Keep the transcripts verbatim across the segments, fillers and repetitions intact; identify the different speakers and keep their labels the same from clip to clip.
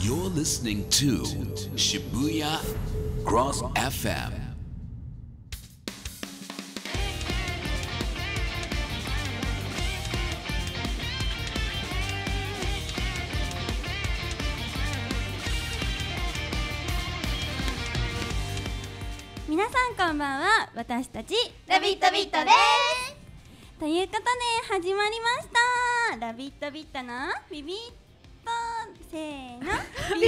Speaker 1: You're listening to Shibuya Cross エフエム.
Speaker 2: 皆さんこんばんは。私たち
Speaker 3: ラビットビットです。
Speaker 2: ということで始まりました。ラビットビットのビビッとせーのビビットラジ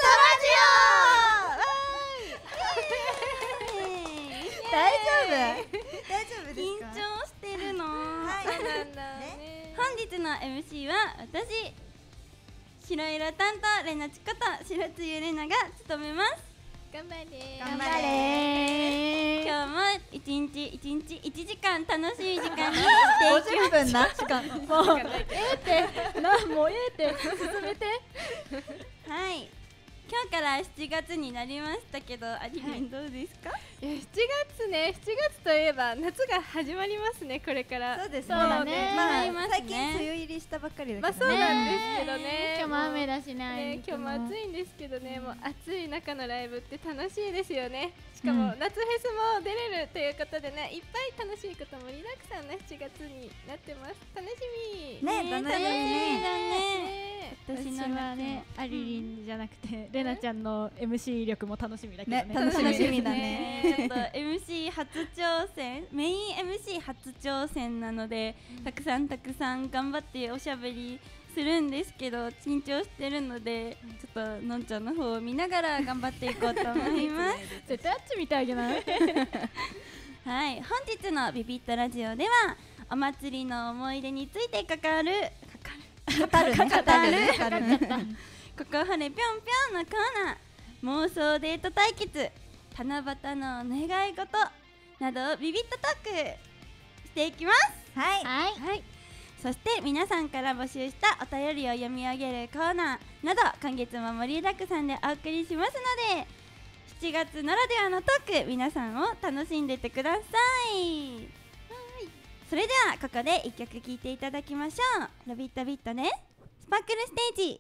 Speaker 2: オ。
Speaker 3: 大丈夫？大丈夫です
Speaker 2: 緊
Speaker 3: か？
Speaker 2: 張してるの。
Speaker 3: はい、
Speaker 2: そうなんだね。本日の エムシー は私、白色担当レナチこと白つゆレナが務めます。
Speaker 4: 頑張れ
Speaker 3: 頑張れ。
Speaker 2: 今日も一日一日一時間楽しい時間にしていきます。
Speaker 3: ごじゅっぷんな時間。
Speaker 4: もうええってなもうええって進めて。
Speaker 2: はい。今日からしちがつになりましたけど、アリメンどうですか？
Speaker 4: いやしちがつね、しちがつといえば夏が始まりますね、これから。
Speaker 3: そうですね。
Speaker 4: そうだね
Speaker 3: まあ
Speaker 2: 始まりますね
Speaker 3: 最近梅雨入りしたばっかりだ
Speaker 4: まあ
Speaker 3: けどね。
Speaker 4: そうなんですけどね。
Speaker 5: 今日も雨だしね。
Speaker 4: ね、今日も暑いんですけどね、もう暑い中のライブって楽しいですよね。しかも、うん、夏フェスも出れるということでね、いっぱい楽しいこと盛りだくさんなしちがつになってます。楽しみ
Speaker 3: ね、楽しみだ
Speaker 2: ね。
Speaker 5: 私はね、アリリンじゃなくてレナちゃんの エムシー 力も楽しみだけどね。
Speaker 3: ね、楽しみだね。
Speaker 2: ちょっと エムシー 初挑戦、メイン エムシー 初挑戦なので、たくさんたくさん頑張っておしゃべりするんですけど、緊張してるので、ちょっとのんちゃんの方を見ながら頑張っていこうと思います
Speaker 5: 絶対あっち見てあげない
Speaker 2: はい、本日のビビットラジオではお祭りの思い出について語る
Speaker 3: 語るね、語るね、語るね。
Speaker 2: ここはねぴょんぴょんのコーナー、妄想デート対決、七夕の願い事などをビビットトークしていきます。
Speaker 3: はい、
Speaker 2: はい、はい。そして皆さんから募集したお便りを読み上げるコーナーなど、今月も盛りだくさんでお送りしますので、しちがつならではのトーク、皆さんを楽しんでってください。はい、それではここでいっきょく聴いていただきましょう。ラビットビットでスパークルステージ。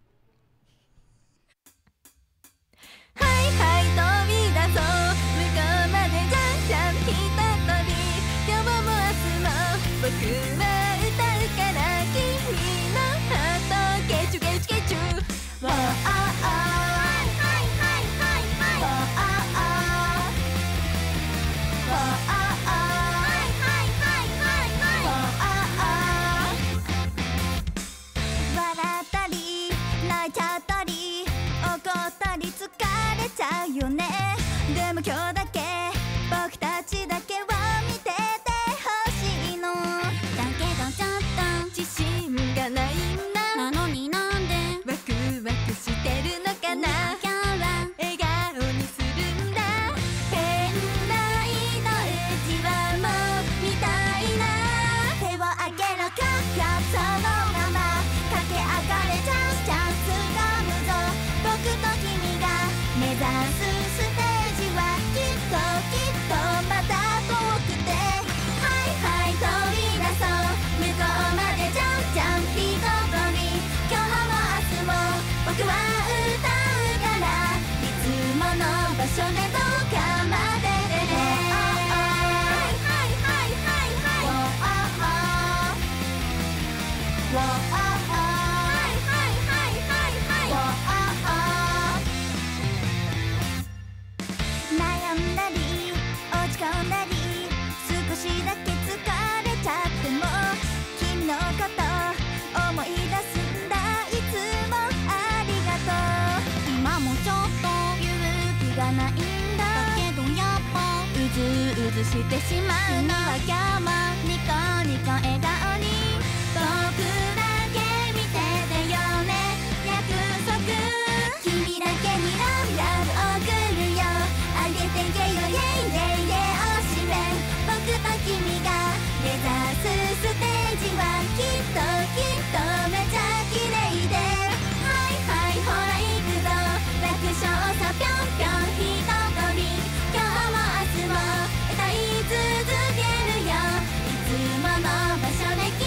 Speaker 3: はいはい飛び出そう、向こうまでじゃんじゃんひととび、今日も明日も僕は歌うから君のハートゲチュゲチュゲチュ。わああはいはいはいはいはい。わああわああはいはいはいはいはい。わああ笑ったり泣いちゃったり怒ったり疲れちゃうよね。でも今日だけ僕たちだけを見ててほしいの。だけどちょっと自信がないんだ。なのになんでワクワクしてるのかな。今日は笑顔にするんだ。変なイのうちわも見たいな。手を上げろクラックラップ、そのまま駆け上がれチャンスチャンス掴むぞ。僕と君が目指すステージはきっときっとまた遠くて、はいはい飛び出そう、向こうまでジャンプジャンプひととび、今日も明日も僕は歌うから、いつもの場所でどうかまででね。はいはいはいはいはい。わああわあはいはいはいはいはい。わああ悩んだり落ち込んだり少しだけ疲れちゃっても、君のこと思い出すんだ。いつもありがとう。今もちょっと勇気がないんだ。だけどやっぱうずうずしてしまうのは今日もニコニコ笑顔に僕だけ見ててよね。約束君だけにラブラブ送るよ。あげてけよイェイイェイイェイおしめ。僕と君が目指すステージはきっときっとめちゃ綺麗で、はいはいほら行くぞ楽勝さぴょんぴょんひととび、今日も明日も歌い続けるよ。いつもの場所で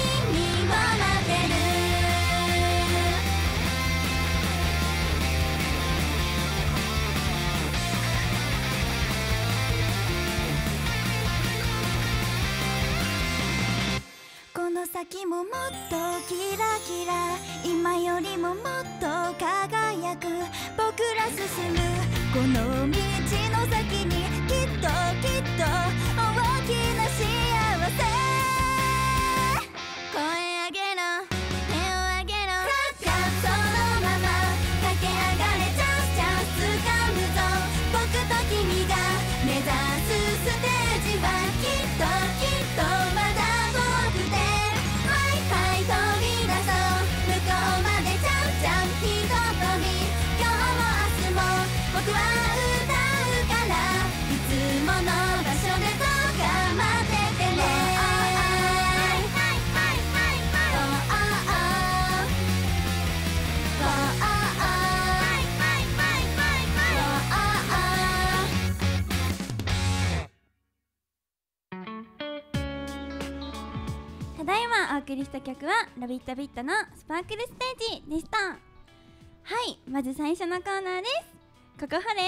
Speaker 3: 時ももっとキラキラ今よりももっと輝く僕ら進むこの道の先にきっときっと大きな幸せ声上げろ手を上げろじゃあそのまま駆け上がれチャンスチャンス掴むぞ僕と君が目指すステージはきっときっとまだ遠くてはいはい飛び出そう向こうまでジャンプジャンプひと飛び今日も明日も僕は歌うからいつもの場所でどうか待っててね
Speaker 2: ただいまお送りした曲はラビットビットのスパークルステージでした。はい、まず最初のコーナーです。ここはれぴょんぴょ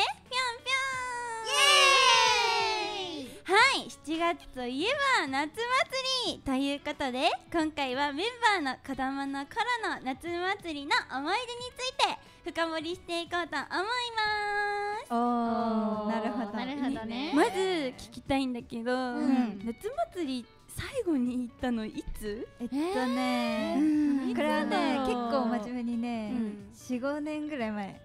Speaker 2: んイエーイ。はい、しちがつといえば夏祭りということで今回はメンバーの子供の頃の夏祭りの思い出について深掘りしていこうと思います。
Speaker 6: おー、なるほど
Speaker 5: なるほどね。
Speaker 2: まず聞きたいんだけど、
Speaker 6: ん
Speaker 2: 夏祭り最後に行ったのいつ？
Speaker 6: えっとね、これはね結構真面目にね、よん、ごねんぐらい前。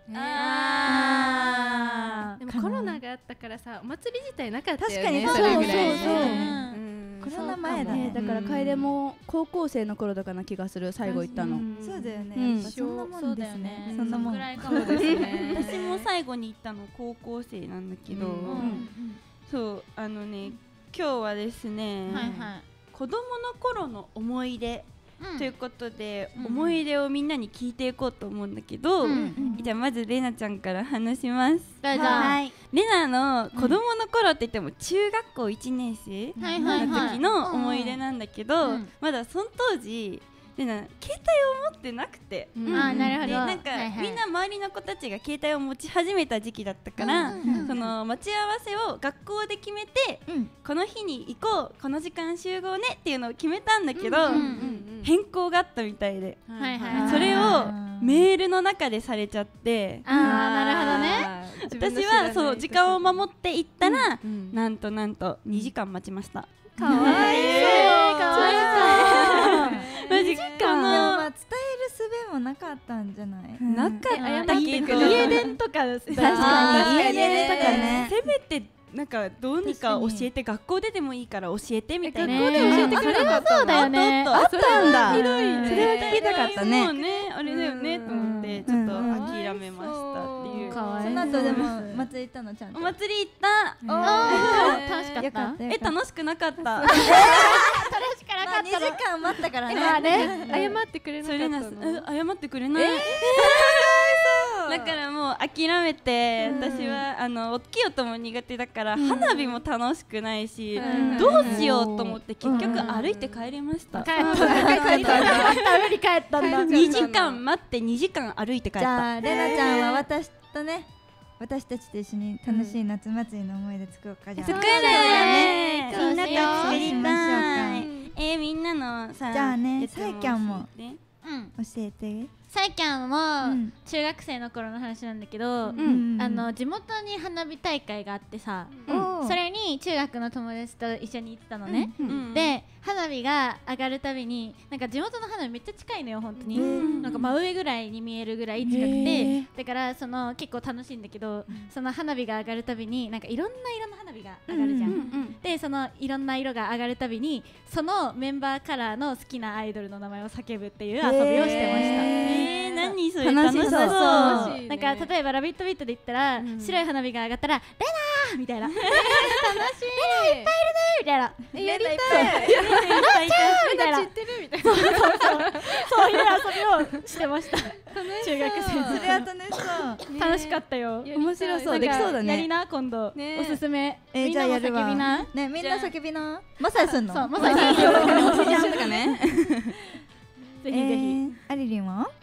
Speaker 2: あ
Speaker 4: でもコロナがあったからさお祭り自体なかったよね。
Speaker 6: 確かに
Speaker 4: それぐらい
Speaker 6: そうそうそう
Speaker 4: うん
Speaker 6: コロナ前だね。
Speaker 7: だから楓も高校生の頃とかな気がする最後行ったの。
Speaker 6: そうだよね。
Speaker 7: うん
Speaker 6: やっぱそんなもんですね。そ
Speaker 5: そんなもん
Speaker 6: んなもん。
Speaker 5: ぐらいかもですね。
Speaker 2: 私も最後に行ったの高校生なんだけど、
Speaker 4: うん
Speaker 2: そうあのね今日はですね、
Speaker 5: はいはい。
Speaker 2: 子供の頃の思い出ということで、
Speaker 5: うん
Speaker 2: 思い出をみんなに聞いていこうと思うんだけど、
Speaker 5: うん
Speaker 2: じゃあまずれなちゃんから話します。
Speaker 5: どうぞ。
Speaker 6: はい。
Speaker 2: れなの子供の頃って言っても中学校いちねん生
Speaker 5: はいはいはい
Speaker 2: の時の思い出なんだけど、
Speaker 5: うん
Speaker 2: まだその当時れな携帯を持ってなくて、
Speaker 4: うん
Speaker 5: あーなるほど。
Speaker 2: でなんか、
Speaker 5: はいはい
Speaker 2: みんな周りの子たちが携帯を持ち始めた時期だったから、
Speaker 5: うんうんうん
Speaker 2: その待ち合わせを学校で決めて、
Speaker 6: うん
Speaker 2: この日に行こうこの時間集合ねっていうのを決めたんだけど、
Speaker 5: うんうん
Speaker 4: うん
Speaker 2: 変更があったみたいで、
Speaker 5: はいはい。
Speaker 2: それを
Speaker 6: あー
Speaker 2: メールの中でされちゃって、
Speaker 5: あーなるほどね。
Speaker 4: あー
Speaker 2: 私はそう時間を守って行ったら、
Speaker 4: うん
Speaker 2: なんとなんとにじかん待ちました。
Speaker 5: かわいい。かわい
Speaker 2: マジ
Speaker 6: でも
Speaker 2: か
Speaker 6: まあ
Speaker 2: な
Speaker 6: 伝える術もなかったんじゃない？
Speaker 2: なかったけど
Speaker 5: 家電とか確
Speaker 6: 確かに家電とかね。
Speaker 2: せめてなんかどうにか教えて学校ででもいいから教えてみたいな。
Speaker 5: 学校で教えてくれなかったの？そうだよね。
Speaker 2: あったんだ。
Speaker 6: ひどいねそれは聞きたかったね
Speaker 2: もうねあれだよねと思ってちょっと諦めましたっていう。
Speaker 5: かわい
Speaker 6: その後でも祭り行ったのちゃんと。
Speaker 2: お祭り行った。
Speaker 5: あー楽しかった
Speaker 6: よかった。
Speaker 2: え楽しくなかった。
Speaker 5: 楽しかな
Speaker 6: まあにじ
Speaker 5: かったの。
Speaker 6: かん待ったからね。
Speaker 5: まあね。
Speaker 4: 謝ってくれな
Speaker 2: それな
Speaker 4: かったの。
Speaker 2: 謝ってくれない。だからもう諦めて、私はあの大きい音も苦手だから花火も楽しくないし、
Speaker 4: うん
Speaker 2: どうしようと思って結局歩いて帰りました。
Speaker 5: 帰った。帰った。食べに帰ったんだ。
Speaker 2: にじかん待ってにじかん歩いて帰っ
Speaker 6: じゃ
Speaker 2: た。
Speaker 6: あれなちゃんは私とね、私たちと一緒に楽しい夏祭りの思い出作ろうかじゃあ。
Speaker 2: 作るよね。
Speaker 5: そう
Speaker 2: みんなと作り
Speaker 6: そうしま
Speaker 2: たい
Speaker 6: しょ。
Speaker 2: えーみんなのさ、
Speaker 6: じゃあね
Speaker 2: やつ
Speaker 6: さえきゃんも
Speaker 2: 教えて
Speaker 5: うん。
Speaker 6: 教えて。
Speaker 5: さいきゃんも
Speaker 6: うん
Speaker 5: 中学生の頃の話なんだけど、
Speaker 6: うん
Speaker 5: あの地元に花火大会があってさ、
Speaker 6: おー
Speaker 5: それに中学の友達と一緒に行ってたのね。
Speaker 6: うん
Speaker 2: うん
Speaker 5: で花火が上がるたびになんか地元の花火めっちゃ近いのよ本当に、
Speaker 2: うん
Speaker 5: なんか真上ぐらいに見えるぐらい近くて、だからその結構楽しいんだけど、その花火が上がるたびになんかいろんな色の花火が上がるじゃん、
Speaker 6: うん
Speaker 2: うん
Speaker 5: でそのいろんな色が上がるたびにそのメンバーカラーの好きなアイドルの名前を叫ぶっていう遊びをしてました、
Speaker 2: えー何それ
Speaker 6: 楽しそう
Speaker 2: 楽し
Speaker 4: 楽しいね
Speaker 5: なんか例えばラビットビットで言ったら、
Speaker 4: ん
Speaker 5: 白い花火が上がったらレナーみたいなレナー
Speaker 4: え
Speaker 5: みたいな
Speaker 4: ーやりたい。
Speaker 5: みたいな
Speaker 4: 知ってるみたいな。
Speaker 5: そういう遊びをしてました中学生
Speaker 6: それは楽しそう。
Speaker 5: 楽しかったよ。
Speaker 7: 面白そう
Speaker 5: なんか
Speaker 7: できそうだね
Speaker 5: やりな今度、
Speaker 4: ね
Speaker 5: おすすめ。
Speaker 6: えー
Speaker 5: みんなも
Speaker 6: じゃあやるわ。
Speaker 5: 叫びな。
Speaker 6: ねみんな叫びな。まさやすんの？
Speaker 5: そうまさに
Speaker 2: おじちゃんとかね
Speaker 5: ぜひぜひ。
Speaker 6: えーアリリンは？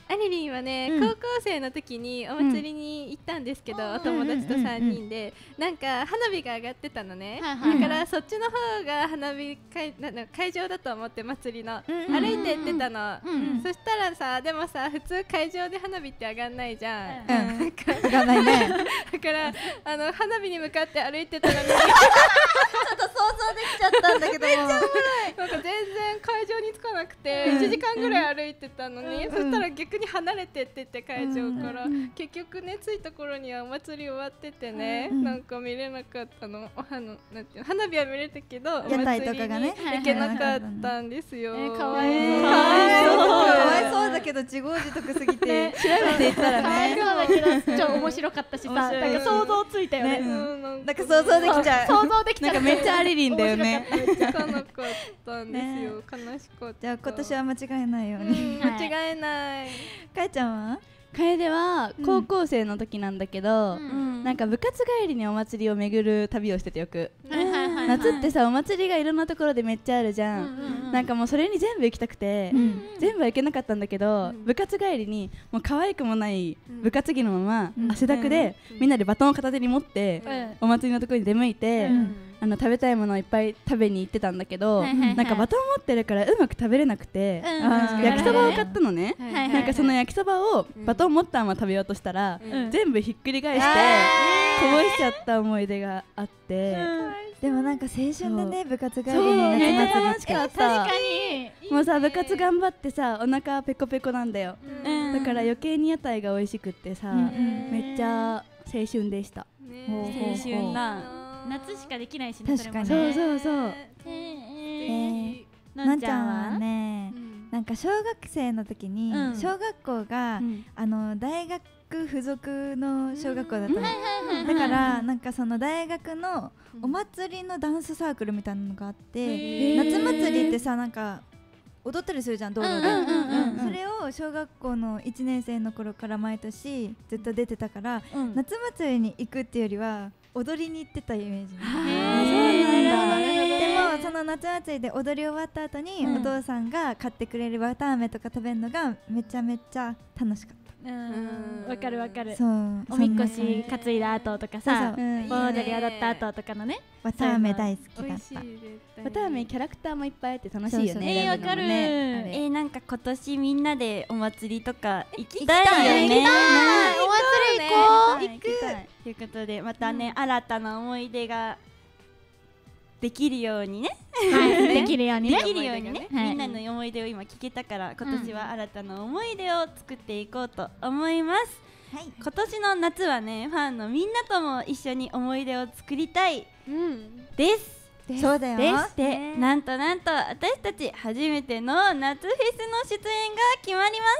Speaker 4: アリリンはね、
Speaker 2: うん
Speaker 4: 高校生の時にお祭りに行ったんですけど、お友達とさんにんで、なんか花火が上がってたのね、
Speaker 5: はいはい
Speaker 4: だからそっちの方が花火会なな会場だと思って祭りの、
Speaker 2: うん
Speaker 4: 歩いて行ってたの、
Speaker 5: うん
Speaker 4: そしたらさでもさ普通会場で花火って上がんないじゃん、
Speaker 6: うん上がんないね。
Speaker 4: だからあの花火に向かって歩いてたのに
Speaker 6: ちょっと想像できちゃったんだけども。
Speaker 4: なんか全然会場に着かなくていちじかんぐらい歩いてたのに、そしたら逆に離れてってって会場から、結局ね着いた頃にはお祭り終わっててね、なんか見れなかったの。お花なんていうの花火は見れてけどお
Speaker 6: 屋台
Speaker 4: 祭りに
Speaker 6: とかがね
Speaker 4: 行けなかったんですよ。
Speaker 5: えーかわいそう
Speaker 6: かわいそう。かわいそうだけど自業自得すぎて調べていったらね。
Speaker 5: そうだけど超面白かったしさ、なんか想像ついたよね。
Speaker 4: うんなん
Speaker 6: なんか想像できちゃう。
Speaker 5: 想像できちゃう。
Speaker 7: なんかめっちゃアリリンだよね。
Speaker 4: めっちゃかなかったんですよ。悲しかった。
Speaker 6: じゃあ今年は間違えないよう
Speaker 4: う
Speaker 6: に。
Speaker 4: ん間違えない。
Speaker 6: かえちゃんは？
Speaker 7: 楓は高校生の時なんだけど、
Speaker 5: うん
Speaker 7: なんか部活帰りにお祭りを巡る旅をしててよく、
Speaker 5: はいはいはいはい
Speaker 7: 夏ってさお祭りがいろんなところでめっちゃあるじゃん、
Speaker 5: うんうんうん
Speaker 7: なんかもうそれに全部行きたくて、
Speaker 6: ん
Speaker 7: 全部は行けなかったんだけど、
Speaker 4: うん
Speaker 7: 部活帰りにもう可愛くもない部活着のまま、
Speaker 6: うん
Speaker 7: 汗だくで、
Speaker 4: うん
Speaker 7: みんなでバトンを片手に持って、お祭りのところに出向いて、
Speaker 5: うん
Speaker 7: あの食べたいものをいっぱい食べに行ってたんだけど、
Speaker 5: はいはいはい
Speaker 7: なんかバトン持ってるからうまく食べれなくて、
Speaker 5: うん
Speaker 6: あー
Speaker 7: 焼きそばを買ったのね、
Speaker 4: はい
Speaker 5: はい
Speaker 7: なんかその焼きそばを
Speaker 4: うん
Speaker 7: バトン持ったまま食べようとしたら、
Speaker 5: うん
Speaker 7: 全部ひっくり返してこぼしちゃった思い出があって、
Speaker 6: でもなんか青春だね部活帰り
Speaker 7: そう
Speaker 6: に
Speaker 7: めっちゃ
Speaker 6: 夏祭り
Speaker 7: 楽しかっ
Speaker 5: 確か
Speaker 7: た。
Speaker 5: に
Speaker 7: もうさ部活頑張ってさお腹ペコペコなんだよ、
Speaker 4: うん
Speaker 7: だから余計に屋台が美味しくってさ、
Speaker 6: うん
Speaker 7: めっちゃ青春でした。
Speaker 4: ね
Speaker 6: ほうほうほう
Speaker 2: 青春だ。
Speaker 5: 夏しかできないしね。
Speaker 6: 確かに
Speaker 5: それもね
Speaker 7: そうそうそう
Speaker 5: え
Speaker 6: え
Speaker 5: ー
Speaker 6: ー
Speaker 5: なんちゃんは
Speaker 6: はね
Speaker 4: うん
Speaker 6: なんか小学生の時に
Speaker 5: うん
Speaker 6: 小学校が
Speaker 7: うん
Speaker 6: あの大学付属の小学校だったの
Speaker 5: はいはいはい
Speaker 6: だからなんかその大学のお祭りのダンスサークルみたいなのがあって
Speaker 4: へー
Speaker 6: 夏祭りってさなんか踊ったりするじゃん道路で、
Speaker 5: うんうんうんうん
Speaker 6: それを小学校のいちねん生の頃から毎年ずっと出てたから、
Speaker 5: うん
Speaker 6: 夏祭りに行くっていうよりは踊りに行ってたイメージ、
Speaker 5: へー
Speaker 6: そうなんだ
Speaker 5: なるほどね
Speaker 6: でもその夏祭りで踊り終わった後に、
Speaker 5: うん
Speaker 6: お父さんが買ってくれるわたあめとか食べるのがめちゃめちゃ楽しかっ
Speaker 5: うんわかるわかる
Speaker 6: た。そう
Speaker 5: おみこ
Speaker 6: そんな
Speaker 5: し担いだ後とかさ
Speaker 6: そうそう
Speaker 7: うん
Speaker 5: 盆踊り踊った後とかのね。
Speaker 6: わたあめ大好きだった
Speaker 4: 美味しい絶対
Speaker 7: わたあめキャラクターもいっぱいあって楽しいよ
Speaker 6: そうそう
Speaker 7: ね。選ぶのもね
Speaker 2: えー、なんか今年みんなでお祭りとか行き
Speaker 6: 行き
Speaker 2: た
Speaker 6: たい
Speaker 2: いよね。
Speaker 5: お祭り行こ
Speaker 2: 行きたいということでまたね、新たな思い出ができるようにね
Speaker 5: う。はい、できるようにね。
Speaker 2: できるようにね、
Speaker 5: はい
Speaker 2: みんなの思い出を今聞けたから今年は新たな思い出を作っていこうと思います、
Speaker 6: はい
Speaker 2: 今年の夏はねファンのみんなとも一緒に思い出を作りたい
Speaker 4: うん
Speaker 2: です
Speaker 6: そうだよ
Speaker 2: ですで、なんとなんと私たち初めての夏フェスの出演が決まりま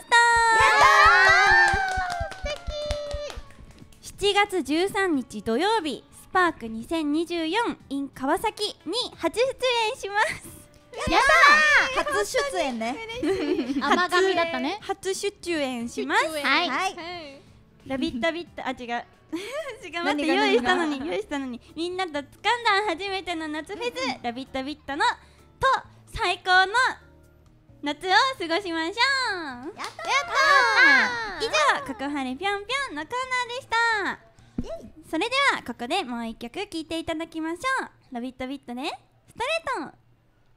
Speaker 2: したしちがつじゅうさんにち土曜日スパークにせんにじゅうよん in 川崎に初出演します
Speaker 6: 初出演ね
Speaker 5: 甘噛みだったね。
Speaker 2: 初出演します
Speaker 5: はい。
Speaker 6: はい
Speaker 4: はい
Speaker 2: ラビッタビッタあ違う違う待って
Speaker 6: 何が
Speaker 2: 用意したの
Speaker 6: 何
Speaker 2: に用意したのにみんなと掴んだ初めての夏フェス、ラビッタビッタのと最高の夏を過ごしましょうやったー以上ここはれぴょんぴょんのコーナーでしたそれではここでもう一曲聴いていただきましょうラビッタビッタでストレート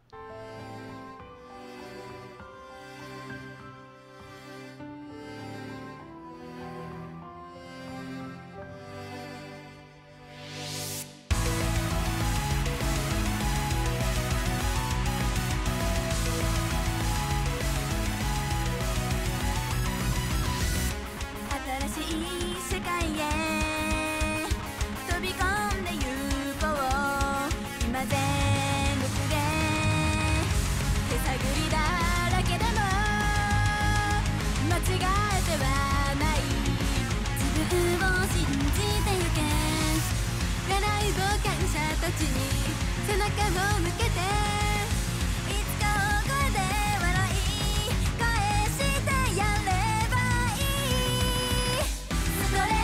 Speaker 3: 新しい世界へ飛び込んでゆこう今全力で手探りだらけでも間違えてはない自分を信じてゆけ笑い傍観者たちに背中を向けていつか大声で笑い返してやればいいストレ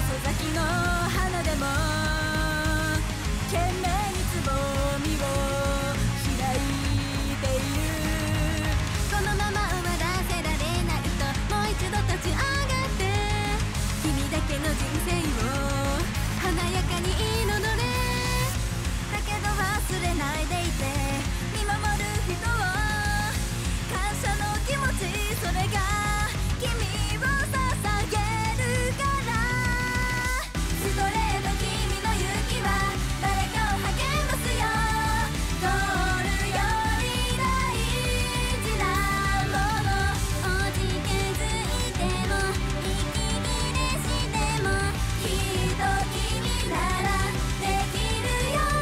Speaker 3: 遅咲きの花でも懸命につぼみを開いている。このまま終わらせられないともう一度立ち上がって君だけの人生を華やかに彩れ。だけど忘れないでいて見守る人を感謝の気持ち、それが君を捧げるから。ストレート君の勇気は誰かを励ますよ。ゴールより大事なもの。おじけづいても息切れしてもきっと君ならできるよ。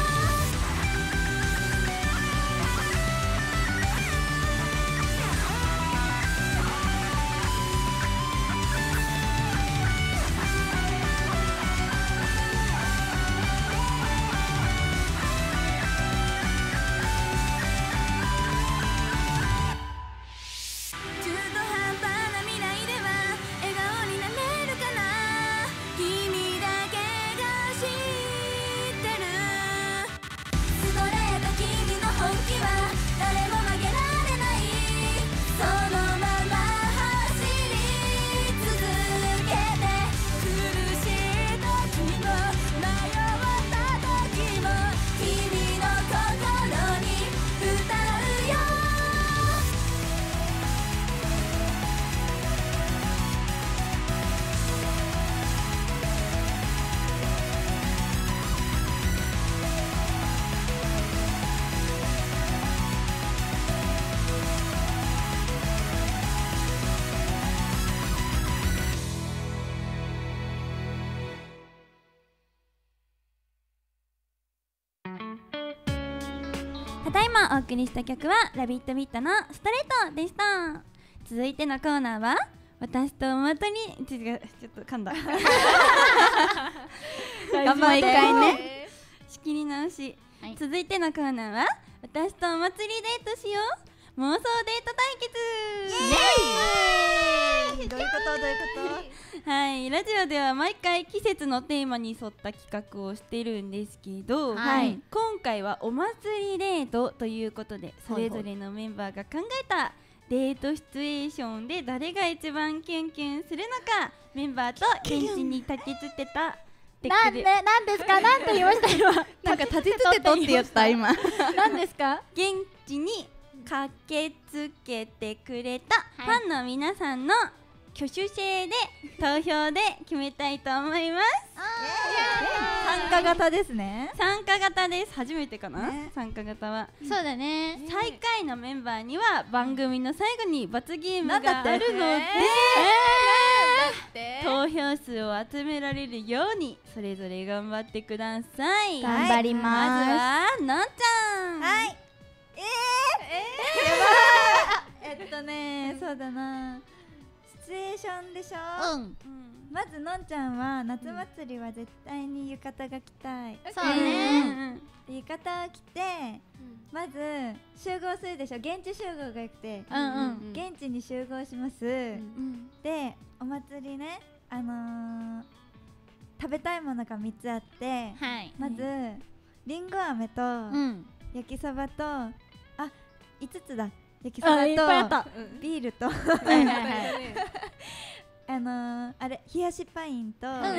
Speaker 3: 中途半端な未来では笑顔になれるかな。君だけが知ってる。ストレート君の本気は誰も曲げられない。そのまま走り続けて苦しい時も迷った時も君の心に歌うよ。
Speaker 2: ただいまお送りした曲はラビットビットのストレートでした。続いてのコーナーは私とおまとにちょっと噛んだ
Speaker 7: 頑張ってもう一回ね。
Speaker 2: 仕切り直し、
Speaker 5: はい、
Speaker 2: 続いてのコーナーは私とお祭りデートしよう妄想デート対決。
Speaker 6: イエーイ。どういうことどういうこと？
Speaker 2: はい、ラジオでは毎回季節のテーマに沿った企画をしてるんですけど、
Speaker 5: はい、
Speaker 2: 今回はお祭りデートということでそれぞれのメンバーが考えたデートシチュエーションで誰が一番キュンキュンするのかメンバーと現地に立ちつてた
Speaker 5: なんでなんですかなんて言いました今
Speaker 7: なんか立ちつてとって言った今。
Speaker 5: なんですか？
Speaker 2: 現地に駆けつけてくれたファンの皆さんの挙手制で投票で決めたいと思います。
Speaker 6: 参加型ですね。
Speaker 2: 参加型です。初めてかな、
Speaker 6: ね、
Speaker 2: 参加型は。
Speaker 5: そうだね。
Speaker 2: 最下位のメンバーには番組の最後に罰ゲームがあるので、えー、投票数を集められるようにそれぞれ頑張ってください。
Speaker 6: 頑張ります。
Speaker 2: まずはのんちゃん。
Speaker 6: はい。えー、えー、えっとね、そうだな。シチュエーションでしょ。
Speaker 5: うん。
Speaker 6: まずのんちゃんは夏祭りは絶対に浴衣が着たい。
Speaker 5: そうね。
Speaker 6: 浴衣を着て、まず集合するでしょ。現地集合がよくて、
Speaker 5: うんうん、
Speaker 6: 現地に集合します。で、お祭りね、あのー、食べたいものがみっつあって、
Speaker 5: はい、
Speaker 6: まずりんご飴と、うん、焼きそばと、あ、いつつだ。焼きそばとビールとあのー、あれ冷やしパインと、うんうんうん、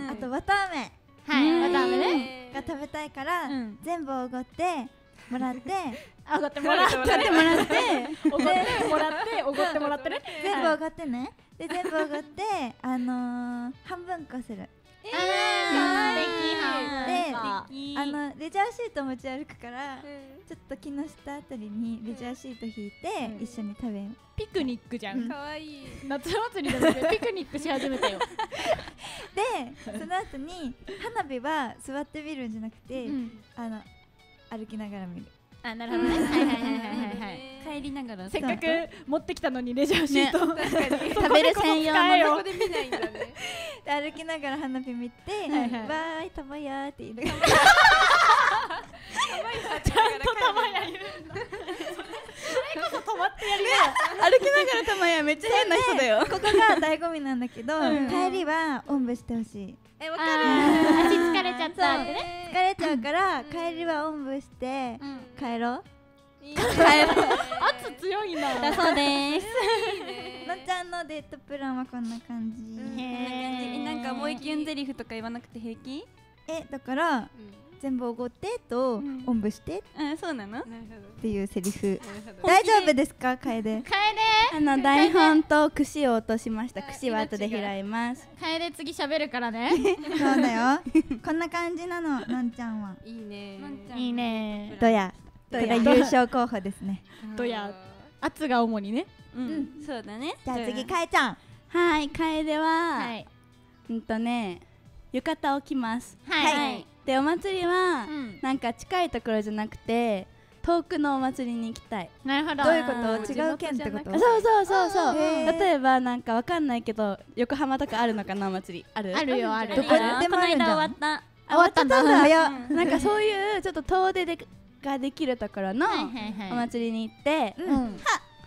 Speaker 6: あとわたあめ、
Speaker 5: はい、わたあめね
Speaker 6: が食べたいから、うん、全部おごってもらって
Speaker 5: おごってもらって
Speaker 6: もらって
Speaker 5: おごってもらっておごってもらってね
Speaker 6: 全部おごってね。で全部おごってあのー、半分こする。
Speaker 5: えー、
Speaker 6: で、あのレジャーシート持ち歩くから、うん、ちょっと木の下あたりにレジャーシート引いて、うん、一緒に食べる。
Speaker 5: ピクニックじゃん。
Speaker 4: かわいい。
Speaker 5: 夏祭りだね。ピクニックし始めたよ。
Speaker 6: で、その後に花火は座って見るんじゃなくて、うん、あの歩きながら見る。
Speaker 5: あ、なるほどね。はいはいはいはいはい。
Speaker 2: 帰りながら
Speaker 5: せっかく持ってきたのにレジャーシート、ね、
Speaker 2: 食べる専用の
Speaker 4: そこで見ないんだね。
Speaker 6: で歩きながら花火見て、はいはい、わーいたまやーって言いながら
Speaker 5: ちゃんとたまや言うんだ。それこそってやり
Speaker 7: 歩きながらたまやめっちゃ変な人だよ。
Speaker 6: ここが醍醐味なんだけど、帰りはおんぶしてほしい。
Speaker 4: え、わかる。
Speaker 5: 足疲れちゃったってね。
Speaker 6: 疲れちゃうから帰りはおんぶして帰ろう。
Speaker 4: いいね。
Speaker 5: 圧強いな。
Speaker 2: だそうです。
Speaker 6: のんちゃんのデートプランはこんな感じ。
Speaker 2: へー、なんかもう一キュンゼリフとか言わなくて平気？
Speaker 6: え、だから全部おごってとおんぶして
Speaker 2: うん、そうなの？
Speaker 4: なる
Speaker 6: っていうセリフ。
Speaker 4: ほど。
Speaker 6: 大丈夫ですか、楓？
Speaker 5: 楓
Speaker 7: あの台本と串を落としました。串は後で拾います。
Speaker 5: 楓次喋るからね。
Speaker 6: そうだよ。こんな感じなの、のんちゃんは。
Speaker 4: いいね。
Speaker 5: いいね。
Speaker 6: どや。これが優勝候補ですね。
Speaker 5: どや。圧が主にね。
Speaker 2: うん、そうだね。
Speaker 6: じゃあ次、かえちゃん。
Speaker 7: はい、楓は、
Speaker 5: はい。
Speaker 7: うんとね、浴衣を着ます。
Speaker 5: はい。
Speaker 7: で、お祭りは、
Speaker 5: うん
Speaker 7: なんか近いところじゃなくて遠くのお祭りに行きたい。
Speaker 5: なるほど。
Speaker 6: どういうこと？違う県ってこと？
Speaker 7: そうそうそうそう。
Speaker 6: へー
Speaker 7: 例えばなんかわかんないけど横浜とかあるのかな、お祭りある？
Speaker 5: あるよある。
Speaker 6: どこでもあるんじゃん。
Speaker 2: この間終わった。
Speaker 7: 終わったんだ。
Speaker 6: 早っ。
Speaker 7: なんかそういうちょっと遠出でができるところの
Speaker 5: はいはいはい
Speaker 7: お祭りに行って、
Speaker 5: うん。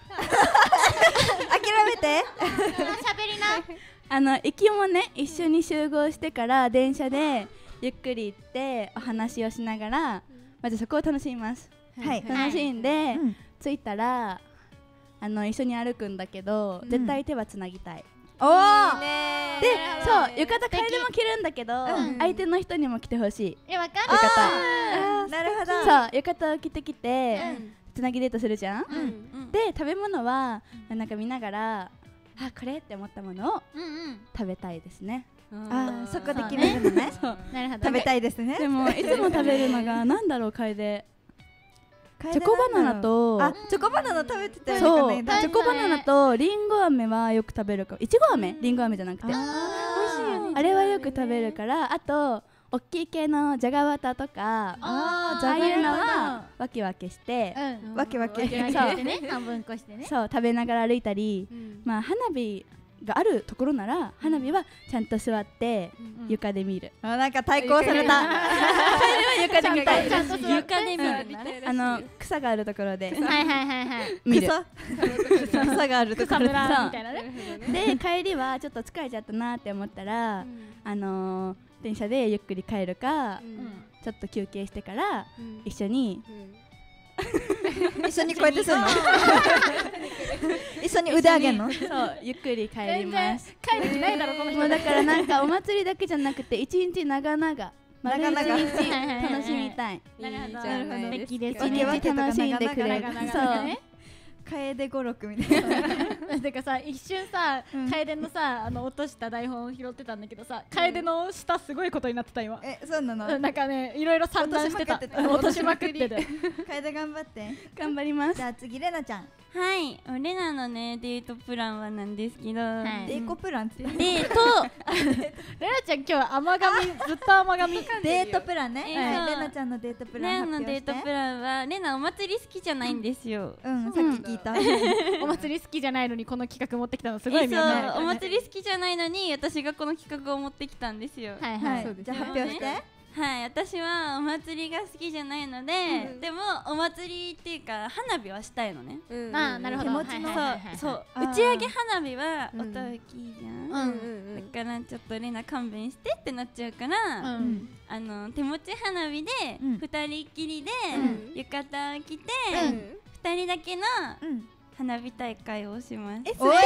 Speaker 6: 諦めて。
Speaker 5: 喋りな。
Speaker 7: あの行きもね一緒に集合してから電車でゆっくり行ってお話をしながらまずそこを楽しみます。
Speaker 6: はい。
Speaker 7: 楽しんで、
Speaker 6: うん
Speaker 7: 着いたらあの一緒に歩くんだけど、
Speaker 6: うん
Speaker 7: 絶対手はつなぎたい。
Speaker 6: おー。
Speaker 4: ね
Speaker 7: で、そう浴衣楓も着るんだけど、
Speaker 6: うん
Speaker 7: 相手の人にも着てほしい。
Speaker 5: え、わかる。
Speaker 7: 浴衣。
Speaker 6: あーなるほど。
Speaker 7: そう浴衣を着てきて、
Speaker 4: うん
Speaker 7: つなぎデートするじゃん。
Speaker 4: うん
Speaker 7: で食べ物はなんか見ながらあこれって思ったものを
Speaker 5: うんうん。
Speaker 7: 食べたいですね。
Speaker 6: あーそこで決めるのね。
Speaker 7: そう
Speaker 5: なるほど。
Speaker 6: 食べたいですね。
Speaker 7: でもいつも食べるのがなんだろう楓。
Speaker 6: チ
Speaker 7: チョコバナナと
Speaker 6: あ、チョコバナナ食べてたよね。
Speaker 7: そう
Speaker 6: この間
Speaker 7: チョコバナナとリンゴ飴はよく食べるかも。いちご飴リンゴ飴じゃなくて
Speaker 5: あー
Speaker 7: あれはよく食べるから、あと大きい系のじゃがバタとか
Speaker 6: あー
Speaker 7: ああいうの
Speaker 6: じゃがバ
Speaker 7: は分け分けして
Speaker 5: うん。
Speaker 6: わけわけ。
Speaker 5: 分け分けしてね。半分こしてね。
Speaker 7: そう食べながら歩いたり、
Speaker 4: うん
Speaker 7: まあ花火があるところなら花火はちゃんと座って
Speaker 5: うん
Speaker 7: 床で見る。
Speaker 6: あ、なんか対抗された。
Speaker 7: 床で見たい。
Speaker 5: ちゃんと座って
Speaker 2: 床で見る
Speaker 4: み
Speaker 2: んだね。
Speaker 7: あの草があるところで
Speaker 5: はいはいはいはい。
Speaker 7: 見る。
Speaker 6: 草草があるところで。
Speaker 5: 草むらみたいなね。
Speaker 7: で帰りはちょっと疲れちゃったなって思ったら、あのー電車でゆっくり帰るか、ちょっと休憩してから一緒に
Speaker 6: 一緒にこうやってするの。一緒に腕上げんの。
Speaker 7: そうゆっくり帰り
Speaker 5: 全然
Speaker 7: ます。
Speaker 5: 帰る気ないだろこの人。
Speaker 7: もうだからなんかお祭りだけじゃなくて一日長々丸一
Speaker 6: 長々
Speaker 7: 日楽しみたい。
Speaker 5: なるほど。
Speaker 4: いいじゃない
Speaker 5: 素
Speaker 4: ですか
Speaker 5: 敵です
Speaker 7: 一
Speaker 6: 分け分け
Speaker 7: 日楽しんでくれる
Speaker 5: 長々。
Speaker 7: そう
Speaker 5: ね。
Speaker 6: 楓語録みたいな。
Speaker 5: てかさ一瞬さ楓のさあの落とした台本を拾ってたんだけどさ楓の下すごいことになってた今。
Speaker 6: え、そうなの
Speaker 5: うん。なんかねいろいろ散乱してた。落としまくってて。
Speaker 6: 楓頑張って。
Speaker 7: 頑張ります
Speaker 6: じ。ゃあ次レナちゃん。
Speaker 2: はい、俺らのねデートプランはなんですけど、
Speaker 5: はい
Speaker 6: デーコプランって。
Speaker 2: デート
Speaker 5: レナちゃん今日は甘髪ずっと甘髪。
Speaker 6: デートプランね。
Speaker 2: えー
Speaker 6: はい。レナちゃんのデートプラ
Speaker 2: レナ
Speaker 6: ン発表して
Speaker 2: のデート。プランはレナお祭り好きじゃないんですよ。
Speaker 6: うん、さっき聞いた。
Speaker 5: お祭り好きじゃないのにこの企画持ってきたのすごい
Speaker 2: え
Speaker 5: 見よね。
Speaker 2: そうお祭り好きじゃないのに私がこの企画を持ってきたんですよ。
Speaker 5: はい
Speaker 6: は
Speaker 5: はいい。
Speaker 6: じゃあ発表して。
Speaker 2: はい、私はお祭りが好きじゃないので、でもお祭りっていうか花火はしたいのね。
Speaker 5: ああなるほど。
Speaker 6: 手持ちの
Speaker 5: はいはいはいはい
Speaker 2: そうそう
Speaker 6: あー
Speaker 2: 打ち上げ花火は
Speaker 4: うん
Speaker 2: 音大きいじゃん。
Speaker 5: うん
Speaker 2: だからちょっとレナ勘弁してってなっちゃうから、
Speaker 5: うん
Speaker 2: あの手持ち花火で
Speaker 6: うん
Speaker 2: 二人きりで
Speaker 4: うん
Speaker 2: 浴衣を着て
Speaker 4: うん
Speaker 2: 二人だけの
Speaker 6: うん。
Speaker 2: 花火大会をします。
Speaker 6: え、
Speaker 7: おえ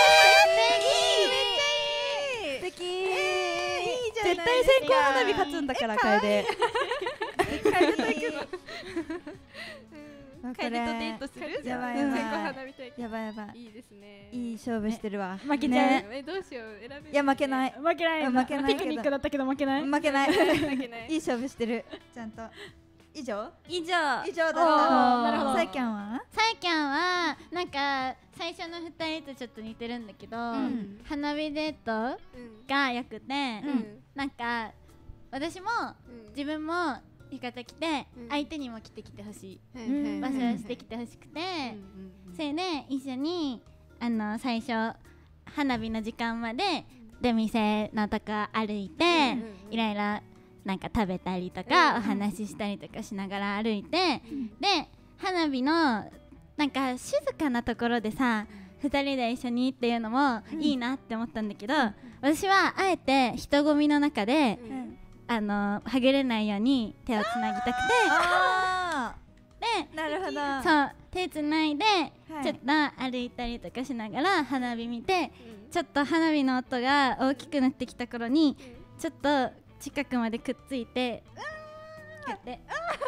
Speaker 6: 素敵。いいじゃない
Speaker 7: 絶対線香花火勝つんだから楓。
Speaker 6: 楓
Speaker 2: 楓とデートする？
Speaker 6: やばい
Speaker 4: 線香
Speaker 6: やば
Speaker 4: 花火大会
Speaker 6: い。やばいやばい。
Speaker 4: いいですね。
Speaker 6: いい勝負してるわ。
Speaker 5: 負けちゃう。
Speaker 4: えどうしよう選べる。
Speaker 6: いや負けない。
Speaker 5: 負けない。
Speaker 6: 負けないけど
Speaker 5: ピクニックだったけど負けない。
Speaker 6: 負けない。
Speaker 4: 負けない。
Speaker 6: いい勝負してる。ちゃんと。以上？
Speaker 2: 以上。
Speaker 6: 以上だった。
Speaker 5: おーなるほど
Speaker 6: さいきゃんは？
Speaker 5: さいきゃんはなんか最初のふたりとちょっと似てるんだけど、
Speaker 6: ん
Speaker 5: 花火デートがよくて、
Speaker 6: うん
Speaker 5: なんか私も自分も浴衣着て、
Speaker 4: うん
Speaker 5: 相手にも着てきてほしい、
Speaker 6: うん
Speaker 5: 場所をしてきてほしくて、それで一緒にあの最初花火の時間まで出店のとこ歩いて、いろいろなんか食べたりとか、お話ししたりとかしながら歩いて、で花火のなんか静かなところでさふたりで一緒にっていうのもいいなって思ったんだけど、私はあえて人混みの中であのはぐれないように手をつなぎたくて、で
Speaker 6: なるほど。
Speaker 5: そう手つないで、
Speaker 6: はい
Speaker 5: ちょっと歩いたりとかしながら花火見て、ちょっと花火の音が大きくなってきた頃にちょっと近くまでくっついてこうやって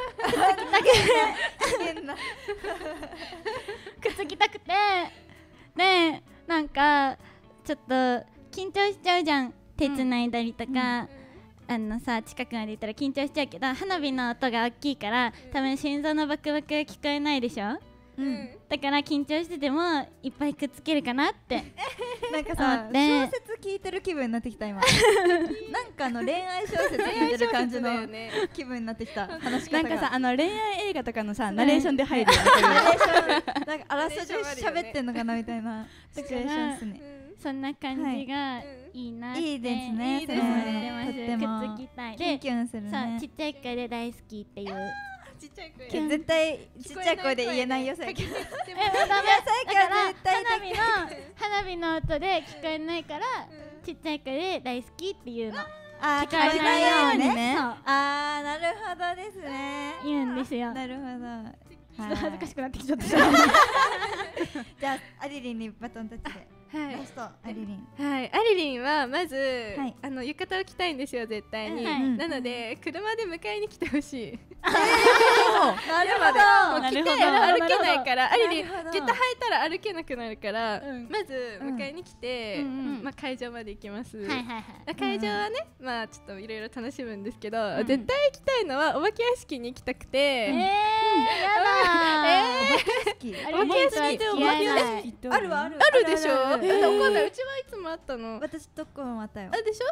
Speaker 5: くっつきたくて、でなんかちょっと緊張しちゃうじゃん、手つないだりとか、あのさ近くまで行ったら緊張しちゃうけど、花火の音が大きいから多分心臓のバクバクが聞こえないでしょ、うん、だから緊張しててもいっぱいくっつけるかなって
Speaker 6: なんかさ、
Speaker 5: 思って
Speaker 6: 小説聞いてる気分になってきた今なんかあの恋愛小説聞いてる感じの気分になってきた話し方が。
Speaker 7: なんかさあの恋愛映画とかのさナレーションで入るよね
Speaker 6: なんかあらすじ喋ってんのかなみたいなシチュエーションですね。
Speaker 5: そんな感じがいいなって、
Speaker 6: いいですね。
Speaker 5: いいですね。
Speaker 6: とっても
Speaker 5: くっつきたい。
Speaker 6: キュンキュンするね。
Speaker 5: そうちっちゃい声で大好きっていう。
Speaker 4: ちっちゃい声。
Speaker 6: 絶対ちっちゃい声で言えないよ最近。
Speaker 5: え、ダメ。だから花火の花火の音で聞こえないからちっちゃい声で大好きっていうの。
Speaker 6: あー、聞こえないようにね。あー、なるほどですね。
Speaker 5: 言うんですよ。
Speaker 6: なるほど。
Speaker 5: ちょっと恥ずかしくなってきちゃった。
Speaker 6: じゃあアリリンにバトンタッチで。
Speaker 4: はい、
Speaker 6: ラストアリリン。
Speaker 4: はい、アリリンはまず、
Speaker 6: はい、
Speaker 4: あの浴衣を着たいんですよ絶対に、
Speaker 5: はい、
Speaker 4: なので車で迎えに来てほしい。
Speaker 6: なるほど。
Speaker 4: もう来て歩けないからアリリン下駄履いたら歩けなくなるから、うん、まず迎えに来て、うんうんまあ、会場まで行きます、はいはいはい、会場はね、まあちょっといろいろ楽しむんですけど、うん、絶対行きたいのはお化け屋敷に行きたくて、えー、や
Speaker 5: だ
Speaker 4: ー、お化け屋敷ってお化け屋敷
Speaker 6: あるわある
Speaker 4: あるでしょ。わかんない、うちはいつもあったの。
Speaker 6: 私とこもあったよ。
Speaker 4: あでしょ。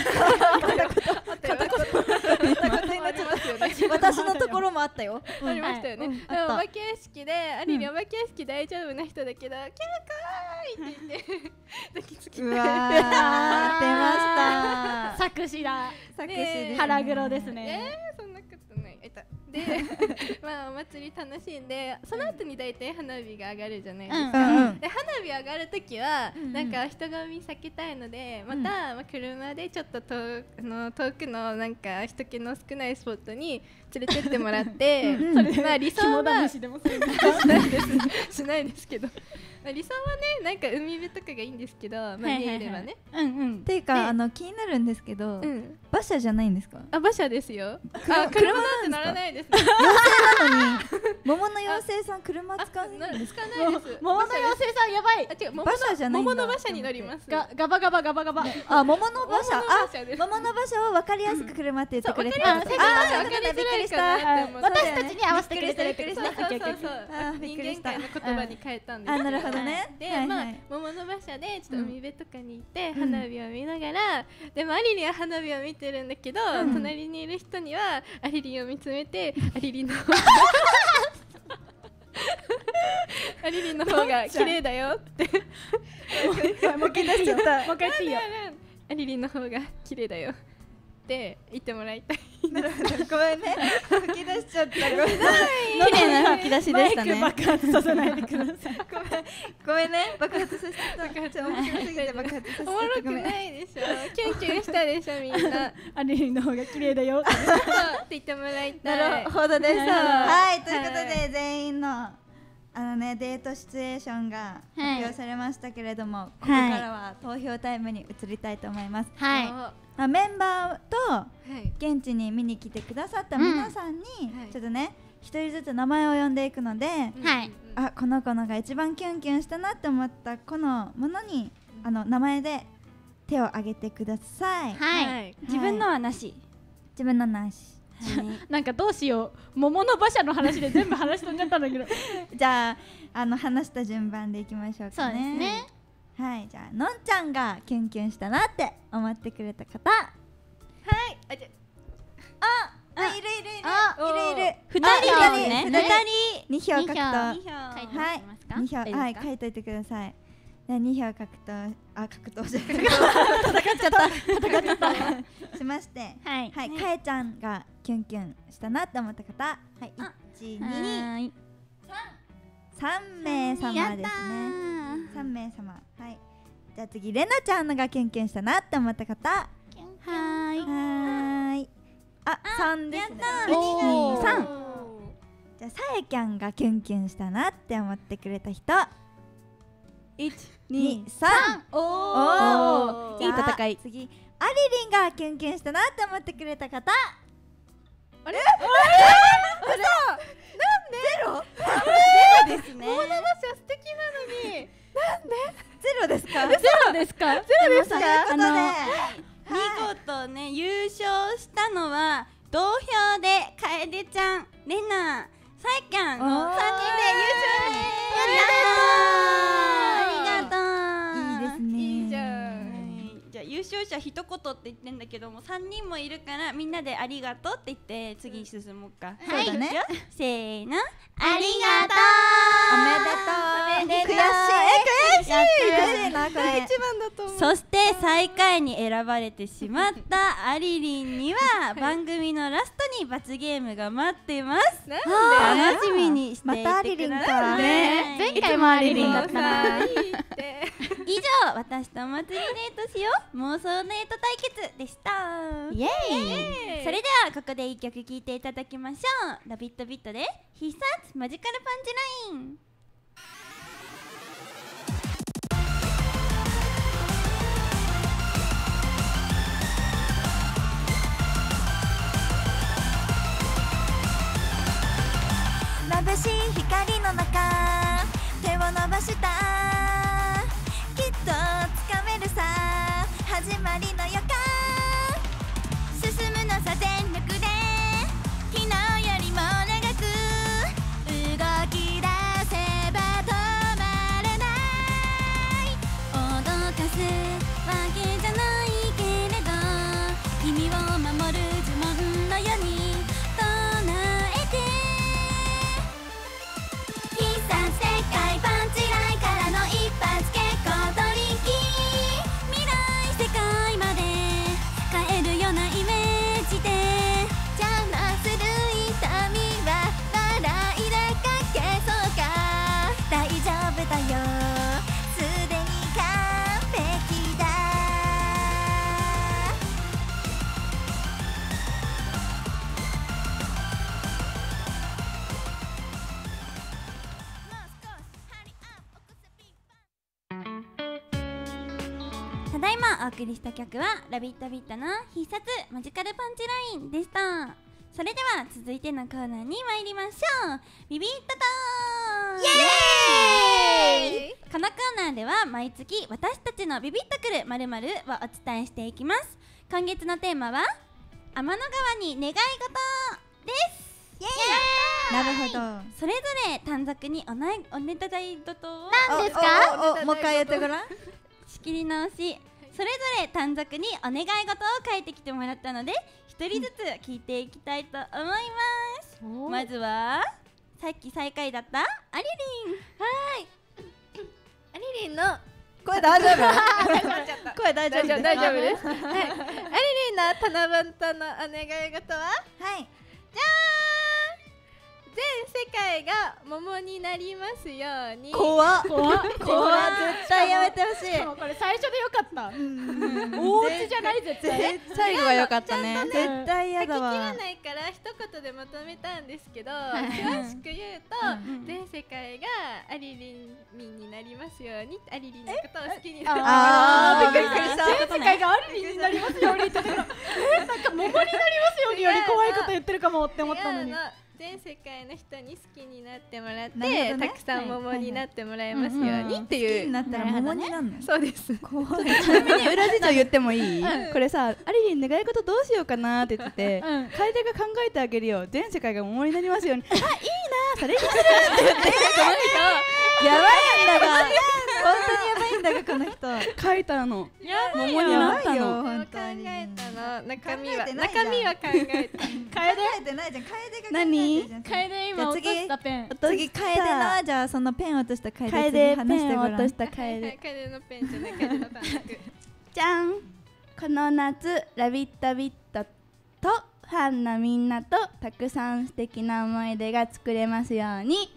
Speaker 6: 私のところもあったよ。
Speaker 4: ありましたよね。お化け屋敷でアリリンお化け屋敷大丈夫な人だけど、キャーかーいって言って抱きつきたい。
Speaker 6: うわー、出ました。
Speaker 5: 作詞だ。
Speaker 6: 作詞です。
Speaker 5: 腹黒ですね。
Speaker 4: えー、そんなことない。えっとで、まあお祭り楽しんで、その後に大体花火が上がるじゃないですか。で花火上がるときはなんか人混み避けたいので、またまあ車でちょっと遠あの遠くのなんか人気の少ないスポットに連れてってもらって、まあ理想はしないですしないですけど、まあ理想はねなんか海辺とかがいいんですけど、まあ見えればね。
Speaker 6: うんうん。っていうかあの気になるんですけど、馬車じゃないんですか？
Speaker 4: あ、馬車ですよ。あ、車なんて乗らないです。
Speaker 6: 妖精なのに桃の妖精さん車使わないんですか？
Speaker 4: 使わないです。
Speaker 5: 桃の妖精さんやばい。
Speaker 4: あ、違う、
Speaker 6: 馬車じゃないんだ。
Speaker 4: 桃の馬車に乗ります。
Speaker 5: ガガバガバガバガバ。
Speaker 6: あ、桃の馬車。あ、桃の馬車を分かりやすく車って言ってくれてた。あ、
Speaker 4: 分かりづらいかなって思って。
Speaker 5: 私たちに合わせてくれてるってことね。
Speaker 4: そうそうそう。人間界の言葉に変えたんです。
Speaker 6: あ、なるほどね。
Speaker 4: で、まあ桃の馬車でちょっと海辺とかに行って花火を見ながら、でもアリリンは花火を見てるんだけど、隣にいる人にはアリリンを見つめて、アリリンのアリリンの方が綺麗だよって
Speaker 6: もう一回出しちゃった。
Speaker 5: もう一回言っていいよ。
Speaker 4: アリリンの方が綺麗だよって言ってもらいたい。
Speaker 6: ごめんね、吹き出しちゃった。ごめんなさい。綺麗な吹き出しでしたね。
Speaker 5: 爆発させないでください。
Speaker 6: ごめん、ごめんね、爆発させた。爆発面白すぎて爆発させた。
Speaker 4: おもろくないでしょ。キュンキュンしたでしょみんな。
Speaker 5: アリリンの方が綺麗だよ。
Speaker 4: そうって言ってもらいたい。
Speaker 6: なるほどです。はい、ということで全員のあのねデートシチュエーションが発表されましたけれども、ここからは投票タイムに移りたいと思います。
Speaker 5: はい。
Speaker 6: メンバーと現地に見に来てくださった皆さんにちょっとね一人ずつ名前を呼んでいくので、あ、この子のが一番キュンキュンしたなって思ったこのものにあの名前で手を挙げてください。
Speaker 5: はい。
Speaker 2: 自分のはなし。
Speaker 6: 自分のなし。
Speaker 5: なんかどうしよう、桃の馬車の話で全部話し飛んじゃったんだけど
Speaker 6: じゃあ、あの話した順番でいきましょうかね。
Speaker 5: そうですね。
Speaker 6: はい、じゃあのんちゃんがキュンキュンしたなって思ってくれた方。
Speaker 4: はい、
Speaker 6: あ、じゃあ、あ、いるいるいるいるいる。
Speaker 2: ふたりですね。ふたり
Speaker 6: に票獲得。
Speaker 5: はい、
Speaker 6: に票、はい、書いといてください。に票獲得、あ、格闘じゃなくて戦っちゃった戦っちゃったしまして、はい、はい、かえちゃんがキュンキュンしたなって思った方、はい、いち、に、ささんめいさまですね。さんめいさま。はい。じゃあ次レナちゃんのがキュンキュンしたなって思った方。は
Speaker 5: ーい。
Speaker 6: はーい。あ、さんですね。いち、に、さん。じゃあさえきゃんがキュンキュンしたなって思ってくれた人。いち、に、さん。おお。いい戦い。次アリリンがキュンキュンしたなって思ってくれた方。あれ？あれ？ゼロ？ゼロですね。
Speaker 4: 大玉社素敵なのに。なんで？
Speaker 6: ゼロですか？
Speaker 5: ゼロですか？
Speaker 6: ゼロですか？ということで、
Speaker 2: 見事ね優勝したのは同票で楓ちゃん、レナ、さえきゃんのさんにんで優勝です。ありがとう。
Speaker 6: いいですね。
Speaker 4: いいじゃん。
Speaker 2: じゃあ優勝者一言って言ってんだけどもさんにんもいるからみんなでありがとうって言って次に進もうか。
Speaker 6: そうだね。
Speaker 2: せーの、
Speaker 5: ありがと
Speaker 6: う。おめでとう。悔しい。悔しい。悔しいなこれ。
Speaker 4: 一番だと思う。
Speaker 2: そして最下位に選ばれてしまったアリリンには番組のラストに罰ゲームが待っています。楽しみにしていてください。
Speaker 6: またアリリンか
Speaker 5: ね。前回もアリリンだったな。
Speaker 2: 以上、私とお祭りデートしよう妄想デート対決でした。
Speaker 5: イエーイ。
Speaker 2: それではここでいっきょく聴いていただきましょう。ラビットビットで必殺マジカルパンチライン。
Speaker 3: 眩しい光の中手を伸ばしたきっとつかめるさ始まりの予感進むのさ全力で昨日よりも長く動き出せば止まれない脅かすわけじゃないけれど君を守る呪文のように唱えて必殺世界パンチラインからの一発結構トリッキー未来世界まで変えるようなイメージで邪魔する痛みは笑いでかけそうか大丈夫だよすでに完璧だ
Speaker 2: ただいまお送りした曲はラビットビットの必殺マジカルパンチラインでした。それでは続いてのコーナーに参りましょう。ビビットトーン。イエーイ。このコーナーでは毎月私たちのビビッとくる〇〇をお伝えしていきます。今月のテーマは天の川に願い事です。イエーイ。
Speaker 6: なるほど。
Speaker 2: それぞれ短冊におないおねだい事を
Speaker 5: 何ですか？
Speaker 6: おおもう一回言ってごらん。
Speaker 2: 仕切り直し。それぞれ短冊にお願い事を書いてきてもらったので一人ずつ聞いていきたいと思います。まずはさっき最下位だったアリリン。
Speaker 4: はいアリリンの
Speaker 6: 声大丈夫？声大丈夫です。
Speaker 4: 大丈夫です。はいアリリンの七夕のお願い事は
Speaker 6: はい。
Speaker 4: じゃーん全世界が桃になりますように。
Speaker 6: 怖っ
Speaker 5: 怖っ
Speaker 6: 怖っ絶対やめてほしい。
Speaker 5: これ最初でよかった。お家じゃない絶対。
Speaker 6: 最後は良かったね。
Speaker 4: ちゃんと
Speaker 6: 絶対嫌だ
Speaker 4: 書ききら
Speaker 6: わ。
Speaker 4: ないから一言でまとめたんですけど詳しく言うと全世界がアリリン民になりますようにアリリンのことを好きになる。
Speaker 6: あーびっくりした。
Speaker 5: 全世界がアリリンになりますようにってえなんか桃になりますようにより怖いこと言ってるかもって思ったのに。
Speaker 4: 違うの全世界の人に好きになってもらって、
Speaker 6: なるほどね
Speaker 4: たくさん桃になってもらえますようにって
Speaker 6: 好き
Speaker 4: いう。
Speaker 6: になったら桃になるの？
Speaker 4: そうです。
Speaker 6: 怖い。
Speaker 8: ちなみに裏事情言ってもいい？これさ、アリリン願い事どうしようかなって言ってて、楓が考えてあげるよ。全世界が桃になりますように。あ、いいな、それにするって言って、
Speaker 6: やばいんだが、本当にやばいんだがこの人。
Speaker 8: 書いたの。桃に
Speaker 6: や
Speaker 8: なった
Speaker 6: ばいよ
Speaker 8: の。
Speaker 4: 考
Speaker 6: 本当に。
Speaker 4: えたの中身は
Speaker 6: 考えてないじゃん
Speaker 4: 中身は考えた。
Speaker 6: 考えてないじゃん。楓が考えてる
Speaker 8: 何
Speaker 6: じゃん。
Speaker 5: 楓今落としたペン。
Speaker 6: 次楓のじゃあそのペン落とした楓
Speaker 8: 楓
Speaker 6: 次話して
Speaker 8: ペン
Speaker 6: ごらん。
Speaker 8: を落とした
Speaker 4: はい
Speaker 8: 楓。
Speaker 4: 楓のペンじゃない楓の短冊。
Speaker 8: じゃん。この夏ラビットビットとファンのみんなとたくさん素敵な思い出が作れますように。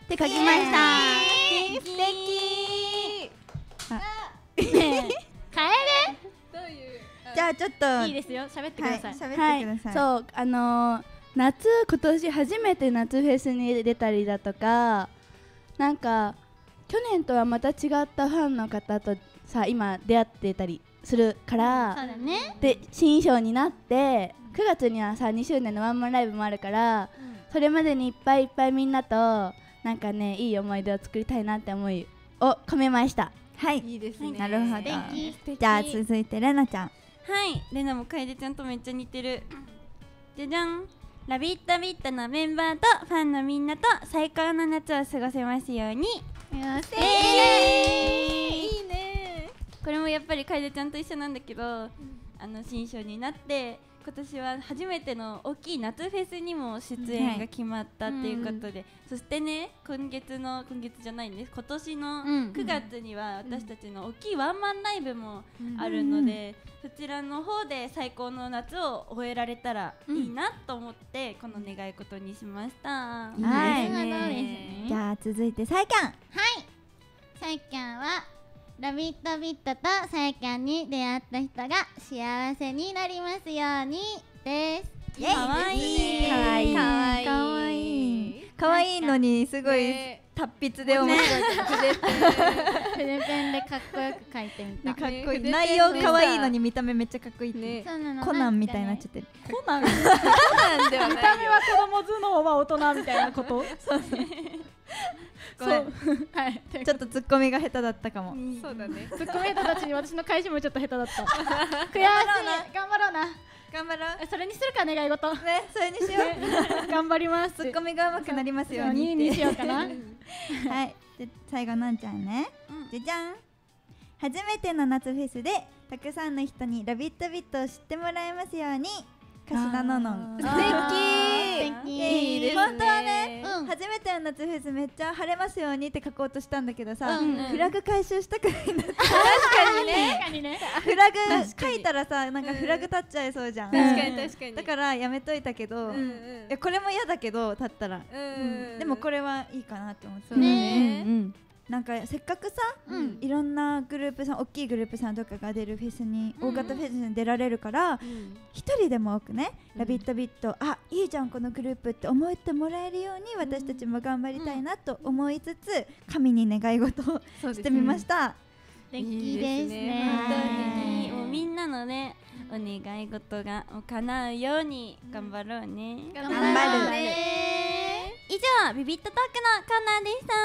Speaker 7: って書きました。
Speaker 2: 素敵。
Speaker 5: ねえカエ
Speaker 4: どういう
Speaker 6: じゃあちょっと
Speaker 5: ルいいですよ、喋ってください。
Speaker 6: 喋ってく
Speaker 7: はい
Speaker 6: ださい。
Speaker 7: そうあのー夏今年初めて夏フェスに出たりだとか、なんか去年とはまた違ったファンの方とさ今出会ってたりするか
Speaker 5: そう
Speaker 7: ら、
Speaker 5: だね。
Speaker 7: で新衣装になってくがつにはさにしゅうねんのワンマンライブもあるから、それまでにいっぱいいっぱいみんなとなんかねいい思い出を作りたいなって思いを込めました。
Speaker 6: はい、
Speaker 4: いいですね。
Speaker 6: なるほど。
Speaker 4: 素
Speaker 6: じゃあ
Speaker 4: 敵
Speaker 6: 続いてレナちゃん。
Speaker 2: はいレナも楓ちゃんとめっちゃ似てる。じゃじゃん。ラビットビットのメンバーとファンのみんなと最高の夏を過ごせますように。
Speaker 5: よし
Speaker 2: いい
Speaker 4: ね。
Speaker 2: これもやっぱり楓ちゃんと一緒なんだけど、あの新章になって今年は初めての大きい夏フェスにも出演が決まったっていうことで、そしてね今月の今月じゃないんです、今年のくがつには私たちの大きいワンマンライブもあるので、そちらの方で最高の夏を終えられたらいいなと思ってこの願い事にしました。
Speaker 6: はい
Speaker 5: ね。
Speaker 6: じゃあ続いてサイキャン。
Speaker 5: さいきゃんはラビットビットとさいきゃんに出会った人が幸せになりますようにです。
Speaker 6: かわいいかわいい
Speaker 4: かわいい
Speaker 6: かわいいかわいいのにすごい
Speaker 4: ね
Speaker 6: 達筆で面白い。
Speaker 5: 筆ペンでかっこよく書いてみた。
Speaker 6: かっこいい。
Speaker 4: ね
Speaker 6: 内容かわいいのに見た目めっちゃかっこいいって。
Speaker 4: ね
Speaker 5: そうなの。
Speaker 6: コナンみたいになっちゃってる。
Speaker 5: コナン。
Speaker 4: なんではないよ。
Speaker 5: 子供頭脳は大人みたいなこと。そう
Speaker 6: ごめん。
Speaker 5: はい。
Speaker 6: ちょっとツッコミが下手だったかも。
Speaker 4: そうだね。
Speaker 5: ツッコミ下手たちに私の返しもちょっと下手だった。悔しい。頑張ろうな。
Speaker 6: 頑張ろう。
Speaker 5: それにするか願い事。
Speaker 6: ね、それにしよう。
Speaker 5: 頑張ります。
Speaker 6: ツッコミが上手くなりますように
Speaker 5: に
Speaker 6: って。
Speaker 5: にしようかな。
Speaker 6: はい。で最後なんちゃんね。じゃじゃん。初めての夏フェスでたくさんの人にラビットビットを知ってもらえますように。柏田ののん。
Speaker 4: 素
Speaker 5: 素
Speaker 4: 敵。いいですね。
Speaker 6: 本当はね、
Speaker 5: うん
Speaker 6: 初めての夏フェスめっちゃ晴れますようにって書こうとしたんだけどさ、
Speaker 5: うん
Speaker 6: フラグ回収したくないんだって。
Speaker 5: 確かにね。確かにね。
Speaker 6: フラグ書いたらさ、なんかフラグ立っちゃいそうじゃん。
Speaker 4: 確かに確かに。
Speaker 6: だからやめといたけど、
Speaker 4: うんうん
Speaker 6: えこれも嫌だけど立ったら、
Speaker 4: うん
Speaker 6: でもこれはいいかなって思って。
Speaker 4: そうだね。
Speaker 6: なんかせっかくさ、
Speaker 5: うん
Speaker 6: いろんなグループさん、大きいグループさんとかが出るフェスに、大型フェスに出られるから一人でも多くね、ラビットビット、あいいじゃんこのグループって思ってもらえるように私たちも頑張りたいなと思いつつ、神に願い事をしてみました。
Speaker 5: 素敵ですね。
Speaker 2: 本当にもうみんなのねお願い事が叶うように頑張ろうね。
Speaker 5: 頑
Speaker 6: 張る
Speaker 5: ね。
Speaker 2: 以上ビビットトークのコーナーでした。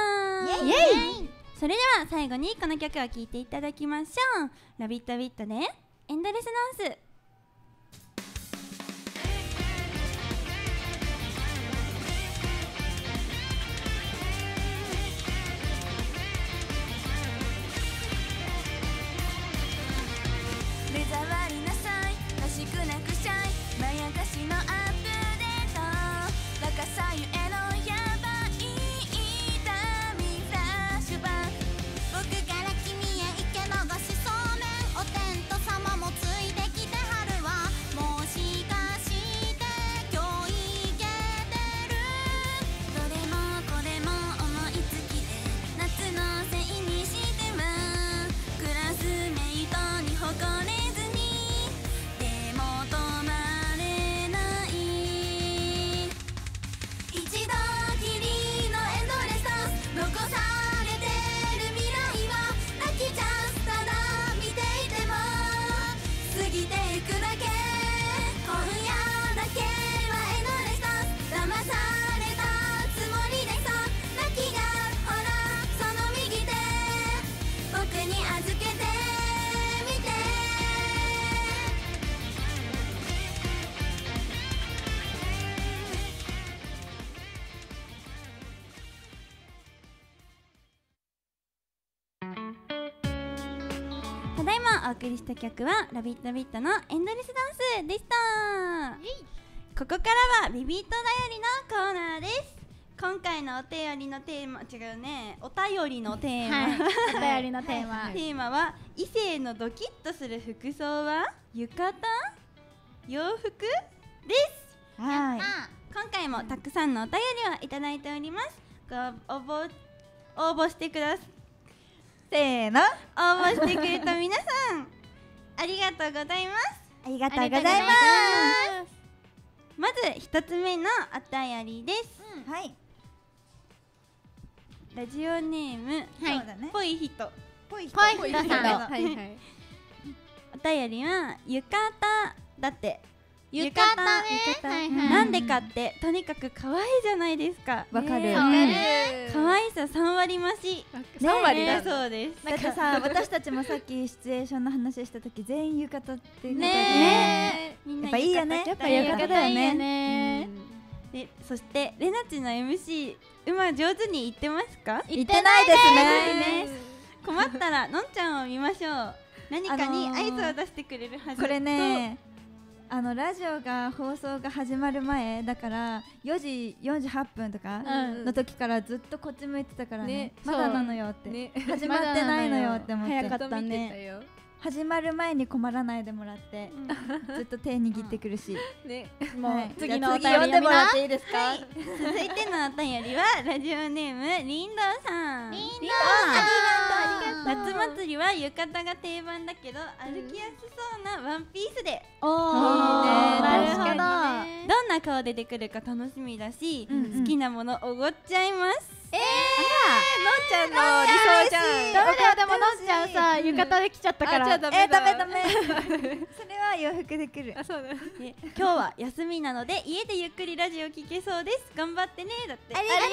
Speaker 6: イエイ。
Speaker 2: それでは最後にこの曲を聴いていただきましょう。ラビットビットでエンドレスダンス。
Speaker 3: 目障りなさいらしくなくしゃいまやかしのアップデート若さゆえのやばい痛みフラッシュバック僕から君へ池流しそうめんお天道様もついてきてはるわもしかして今日いけてるどれもこれも思いつきで夏のせいにしてはクラスメイトに誇れずにでも止まれない一度きりのエンドレスダンス残されてる未来はラッキーチャンスただ見ていても過ぎていくだけ今夜だけはエンドレスダンス騙されたつもりでさラッキーがほらその右手僕に預けてみて
Speaker 2: ただいまお送りした曲はラビットビットのエンドレスダンスでした。ここからはビビットだよりのコーナーです。今回のお便りのテーマ、違うね、お便りのテーマ、
Speaker 5: はい。お便りのテーマ。
Speaker 2: テーマは異性のドキッとする服装は浴衣、洋服です。
Speaker 6: はい。
Speaker 2: 今回もたくさんのお便りをいただいております。 ご応募応募してください。
Speaker 6: せーの、
Speaker 2: 応募してくれた皆さんありがとうございます。
Speaker 6: ありがとうございます。
Speaker 2: まず一つ目のお便りです。
Speaker 6: はい。
Speaker 2: ラジオネーム、
Speaker 6: そうだね。
Speaker 2: ぽい人。
Speaker 6: ぽい人。
Speaker 5: ぽい人さん。
Speaker 4: はいはい。
Speaker 2: お便りは浴衣だって。
Speaker 5: 浴衣ね。はいはい。
Speaker 2: なんでかってとにかく可愛いじゃないですか。
Speaker 6: わかる。
Speaker 2: 可愛さ三割増し。
Speaker 4: 三割だ
Speaker 2: そうです。
Speaker 6: だってさ、私たちもさっきシチュエーションの話した時全員浴衣って
Speaker 2: ね。
Speaker 6: やっぱいいよね。
Speaker 7: やっぱ浴衣だよね。
Speaker 2: で、そしてレナチの エムシー うま上手に言ってますか？
Speaker 6: 言ってないですね。
Speaker 2: 困ったらのんちゃんを見ましょう。何かに合図を出してくれるはず。
Speaker 6: これね、あのラジオが放送が始まる前だからよじよんじゅうはっぷんとかの時からずっとこっち向いてたからね、まだなのよって始まってないのよって思って、
Speaker 7: 早かったね。
Speaker 6: 始まる前に困らないでもらってずっと手握ってくるし、
Speaker 5: もう次の
Speaker 6: お便り読んでもらっていいですか？
Speaker 2: 続いてのお便りはラジオネームりんどうさん。
Speaker 5: りんどう
Speaker 2: 夏祭りは浴衣が定番だけど歩きやすそうなワンピースで、
Speaker 5: おー、なるほど。
Speaker 2: どんな顔で出てくるか楽しみだし、好きなものおごっちゃいます。
Speaker 4: えー、のんちゃんの理想じゃん。
Speaker 5: ダメだよ、でものんちゃんさ浴衣で来ちゃったから。
Speaker 6: えー、ダメダメ。それは洋服で来る。
Speaker 4: あ、そうだ。
Speaker 2: 今日は休みなので家でゆっくりラジオ聞けそうです。頑張ってね。だって。
Speaker 6: ありがとう。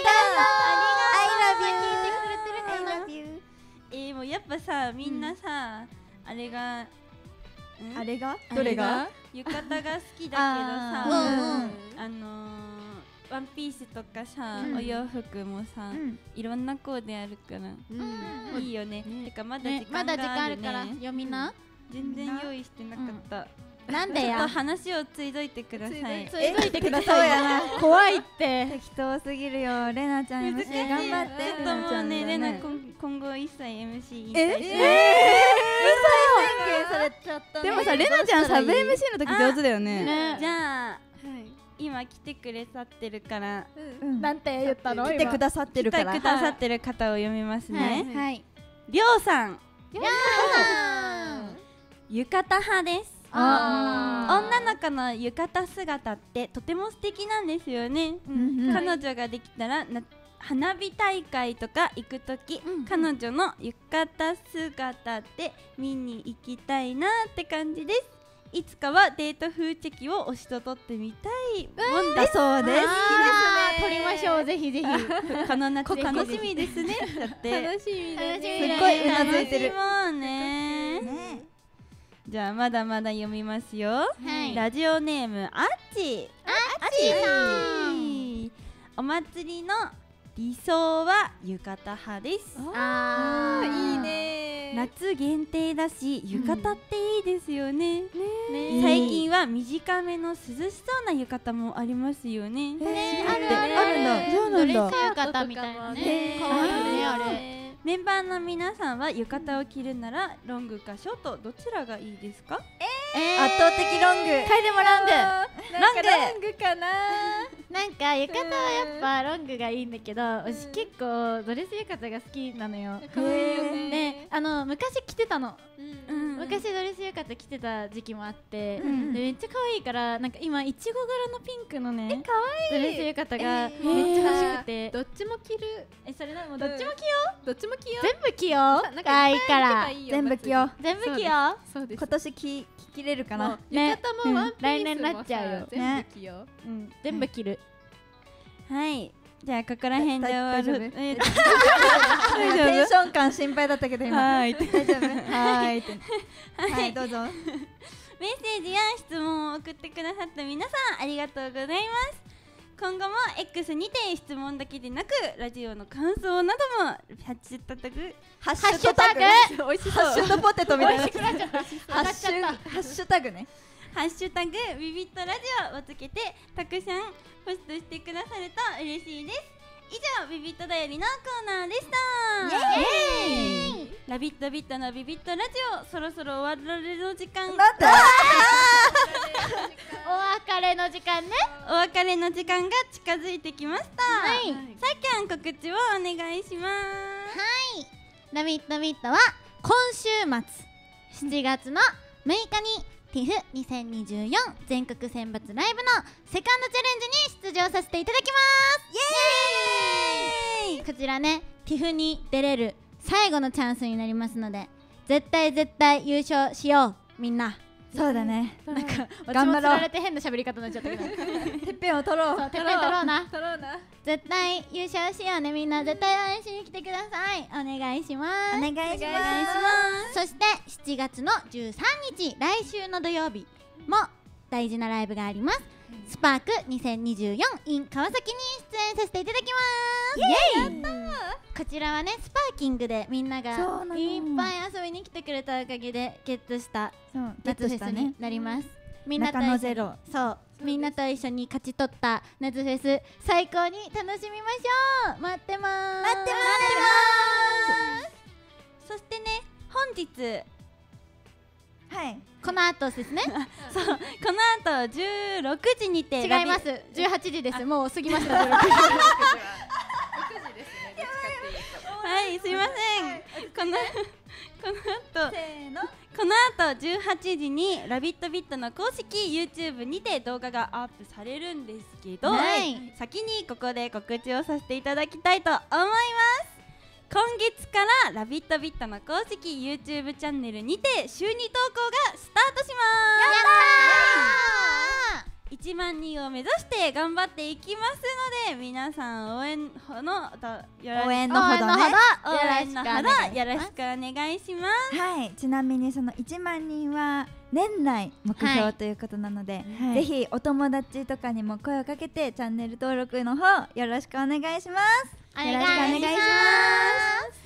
Speaker 2: I love you。えー、もうやっぱさ、みんなさ、あれが
Speaker 6: あれがどれが
Speaker 2: 浴衣が好きだけどさ、あのワンピースとかさ、お洋服もさ、いろんなコーデあるからいいよね。てかまだ時間があるから
Speaker 5: 読みな。
Speaker 2: 全然用意してなかった。
Speaker 5: なんでや。
Speaker 2: 話をついどいてください。
Speaker 5: ついどいてください。怖いって。
Speaker 6: 適当すぎるよ。レナちゃん エムシー 頑張って。
Speaker 2: ちょっともうね、レナ今後一切 エムシー 引退しない。
Speaker 6: えー、されちゃったね。
Speaker 7: でもさ、レナちゃんサブ エムシー の時上手だよね。
Speaker 2: じゃあ今来てくれさってるから、
Speaker 5: なんて言ったの？
Speaker 6: 来てくださってるから。
Speaker 2: 来てくださってる方を読みますね。
Speaker 5: はい。
Speaker 2: りょうさん。りょうさん。浴衣派です。女の子の浴衣姿ってとても素敵なんですよね。彼女ができたらな花火大会とか行くとき、彼女の浴衣姿で見に行きたいなって感じです。いつかはデート風チェキを推しと撮ってみたいもんだそうです。
Speaker 5: 撮りましょう、ぜひぜひ。
Speaker 2: この夏楽しみですね。だって
Speaker 4: 楽しみです
Speaker 6: すっごいうなずいてる。
Speaker 2: もうね。じゃあまだまだ読みますよ。ラジオネームあっちあっちさん。お祭りの理想は浴衣派です。
Speaker 4: あー、いいね。
Speaker 2: 夏限定だし浴衣っていいですよね。最近は短めの涼しそうな浴衣もありますよね。
Speaker 5: あるある
Speaker 6: あるんだ。そうなんだ。
Speaker 5: ドレス浴衣みたいなね。可愛いねあれ。
Speaker 2: メンバーの皆さんは浴衣を着るならロングかショートどちらがいいですか？
Speaker 6: えー、圧倒的ロング。
Speaker 5: 楓もロング。
Speaker 4: ロングかな。
Speaker 5: なんか浴衣はやっぱロングがいいんだけど、私結構ドレス浴衣が好きなのよ。
Speaker 4: 可愛いよね。
Speaker 5: ね、あの昔着てたの。昔ドレス浴衣着てた時期もあって、めっちゃ可愛いからなんか今いちご柄のピンクのね、ドレス浴衣がめっちゃ欲しくて。
Speaker 4: どっちも着る。
Speaker 5: え、それなもどっちも着よ
Speaker 4: う。どっちも着よう。
Speaker 5: 全部着よう。可愛いから。
Speaker 6: 全部着よう。
Speaker 5: 全部着よう。
Speaker 4: そうです。
Speaker 6: 今年着着れるかな。
Speaker 4: 浴衣もワンピースも
Speaker 5: 来年なっちゃうよ。
Speaker 4: 全部着よう。
Speaker 5: うん、全部着る。
Speaker 2: はい。じゃあここら辺で終わる。
Speaker 6: テンション感心配だったけど今。
Speaker 2: はい。
Speaker 6: 大丈夫。はい。はい、どうぞ。
Speaker 2: メッセージや質問を送ってくださった皆さんありがとうございます。今後も X にて質問だけでなくラジオの感想などもハッシュタグ
Speaker 6: ハッシュタグ
Speaker 4: 美味しそう。
Speaker 6: ハッシュドポテトみたいな。
Speaker 5: 美味しくなっちゃった。
Speaker 6: ハッシュハッシュタグね。
Speaker 2: ハッシュタグビビットラジオをつけてたくさんポストしてくださると嬉しいです。以上ビビットだよりのコーナーでした。
Speaker 6: イエーイ。
Speaker 2: ラビットビットのビビットラジオそろそろ終わられる時間。
Speaker 6: なんで？
Speaker 5: お別れれの時間ね。
Speaker 2: お別れの時間が近づいてきました。
Speaker 5: はい。
Speaker 2: さっきゃん告知をお願いします。
Speaker 5: はい。ラビットビットは今週末しちがつのむいかにティフにせんにじゅうよん全国選抜ライブのセカンドチャレンジに出場させていただきます。イエーイ。こちらね、ティフに出れる最後のチャンスになりますので、絶対絶対優勝しようみんな。
Speaker 6: そうだね。
Speaker 5: なんか頑張ろう。つられて変な喋り方になっちゃったけど。
Speaker 6: てっぺんを取ろう。
Speaker 5: そう、てっぺん取ろうな。
Speaker 4: 取ろうな。
Speaker 5: 絶対優勝しようねみんな。絶対応援しに来てください。お願いします。
Speaker 6: お願いします。
Speaker 5: そしてしちがつのじゅうさんにち、来週の土曜日も大事なライブがあります。スパークにせんにじゅうよん in 川崎に出演させていただきます。イエーイ。やったー。こちらはね、スパーキングでみんながいっぱい遊びに来てくれたおかげでゲットした夏フェスになります。みんなと一緒に、そうみんなと一緒に勝ち取った夏フェス、最高に楽しみましょう。待ってまーす。
Speaker 2: 待ってます。そしてね、本日
Speaker 6: はい、
Speaker 5: この後ですね。
Speaker 2: そう、この後じゅうろくじにて。
Speaker 5: 違います。じゅうはちじです。もう過ぎました。じゅうろくじ。
Speaker 2: はい、すいません。このこの後、せーの。この後じゅうはちじにラビットビットの公式 YouTube にて動画がアップされるんですけど、はい、先にここで告知をさせていただきたいと思います。今月からラビットビットの公式 YouTube チャンネルにて週に投稿がスタートします。やったー。いちまんにんを目指して頑張っていきますので、皆さん応援の
Speaker 6: 応援のほどね、
Speaker 2: 応援のほどよろしくお願いします。
Speaker 6: はい、ちなみにそのいちまんにんは年内目標ということなので、はい、ぜひお友達とかにも声をかけてチャンネル登録の方よろしくお願いします。
Speaker 5: よろしくお願いします。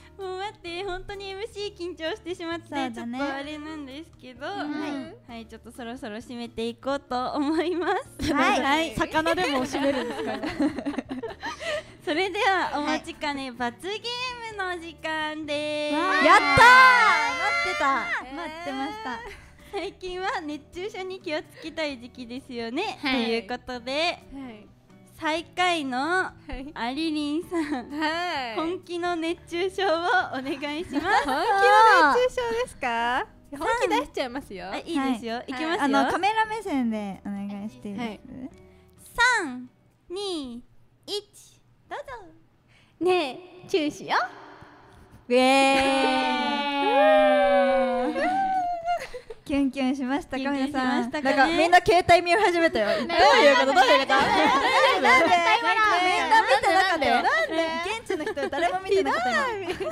Speaker 2: もう待って、本当に エムシー 緊張してしまって、ね、ちょっとあれなんですけど、はい、はい、ちょっとそろそろ締めていこうと思います。
Speaker 5: はい、はい、魚でも締めるんですかね。
Speaker 2: それではお待ちかね、はい、罰ゲームの時間でーす。
Speaker 6: やったー、待ってた、えー、待ってました。
Speaker 2: 最近は熱中症に気をつけたい時期ですよね、はい、ということで、はい、最下位のありりんさん、はい、本気の熱中症をお願いします。本気の熱
Speaker 4: 中症ですか？本気出しちゃいますよ。
Speaker 2: いいですよ、はい、いきますよ。
Speaker 6: あのカメラ目線でお願いしていいです？はい、
Speaker 2: さん、に、いち、どうぞ。
Speaker 4: ねえ、チューしよう。
Speaker 6: ウェーキュンキュンしましたか、皆さん。なんかみんな携帯見始めたよ。どういうこと？どういうこと？なんで？みんな見てなかったよ。なんで？現地の人誰も見てなかったよ。
Speaker 4: なんですって。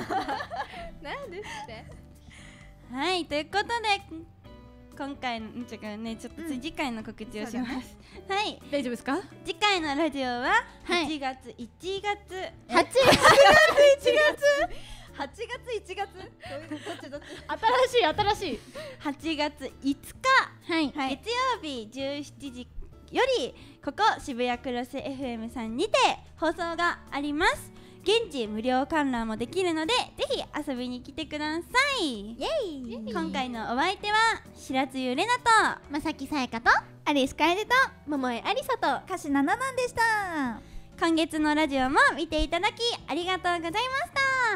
Speaker 2: はい、ということで今回のちょっとね、ちょっと次回の告知をします。はい、
Speaker 5: 大丈夫ですか？
Speaker 2: 次回のラジオははちがついちがつ。
Speaker 5: はちがついちがつ。
Speaker 6: はちがついちがつ、どっちどっち？
Speaker 5: 新しい新しい。
Speaker 2: はちがついつか、はい、月曜日じゅうしちじよりここ渋谷クロス エフエム さんにて放送があります。現地無料観覧もできるので、ぜひ遊びに来てください。イエイ。今回のお相手は白津ゆれなと
Speaker 5: まさきさやかと
Speaker 4: アリスカエデと桃江ありさと
Speaker 6: かしなななんでした。
Speaker 2: 今月のラジオも見ていただきありがとうございました。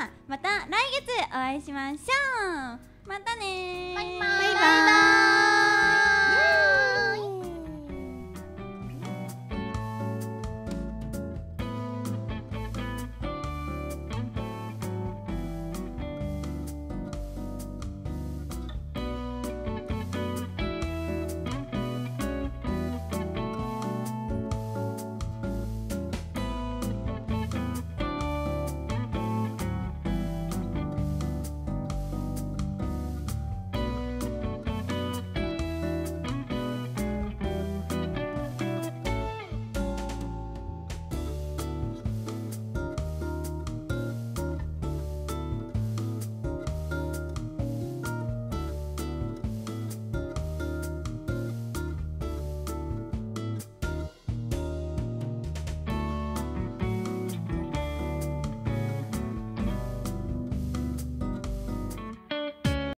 Speaker 2: また来月お会いしましょう。またねー。
Speaker 5: バイバイ。バイバイ。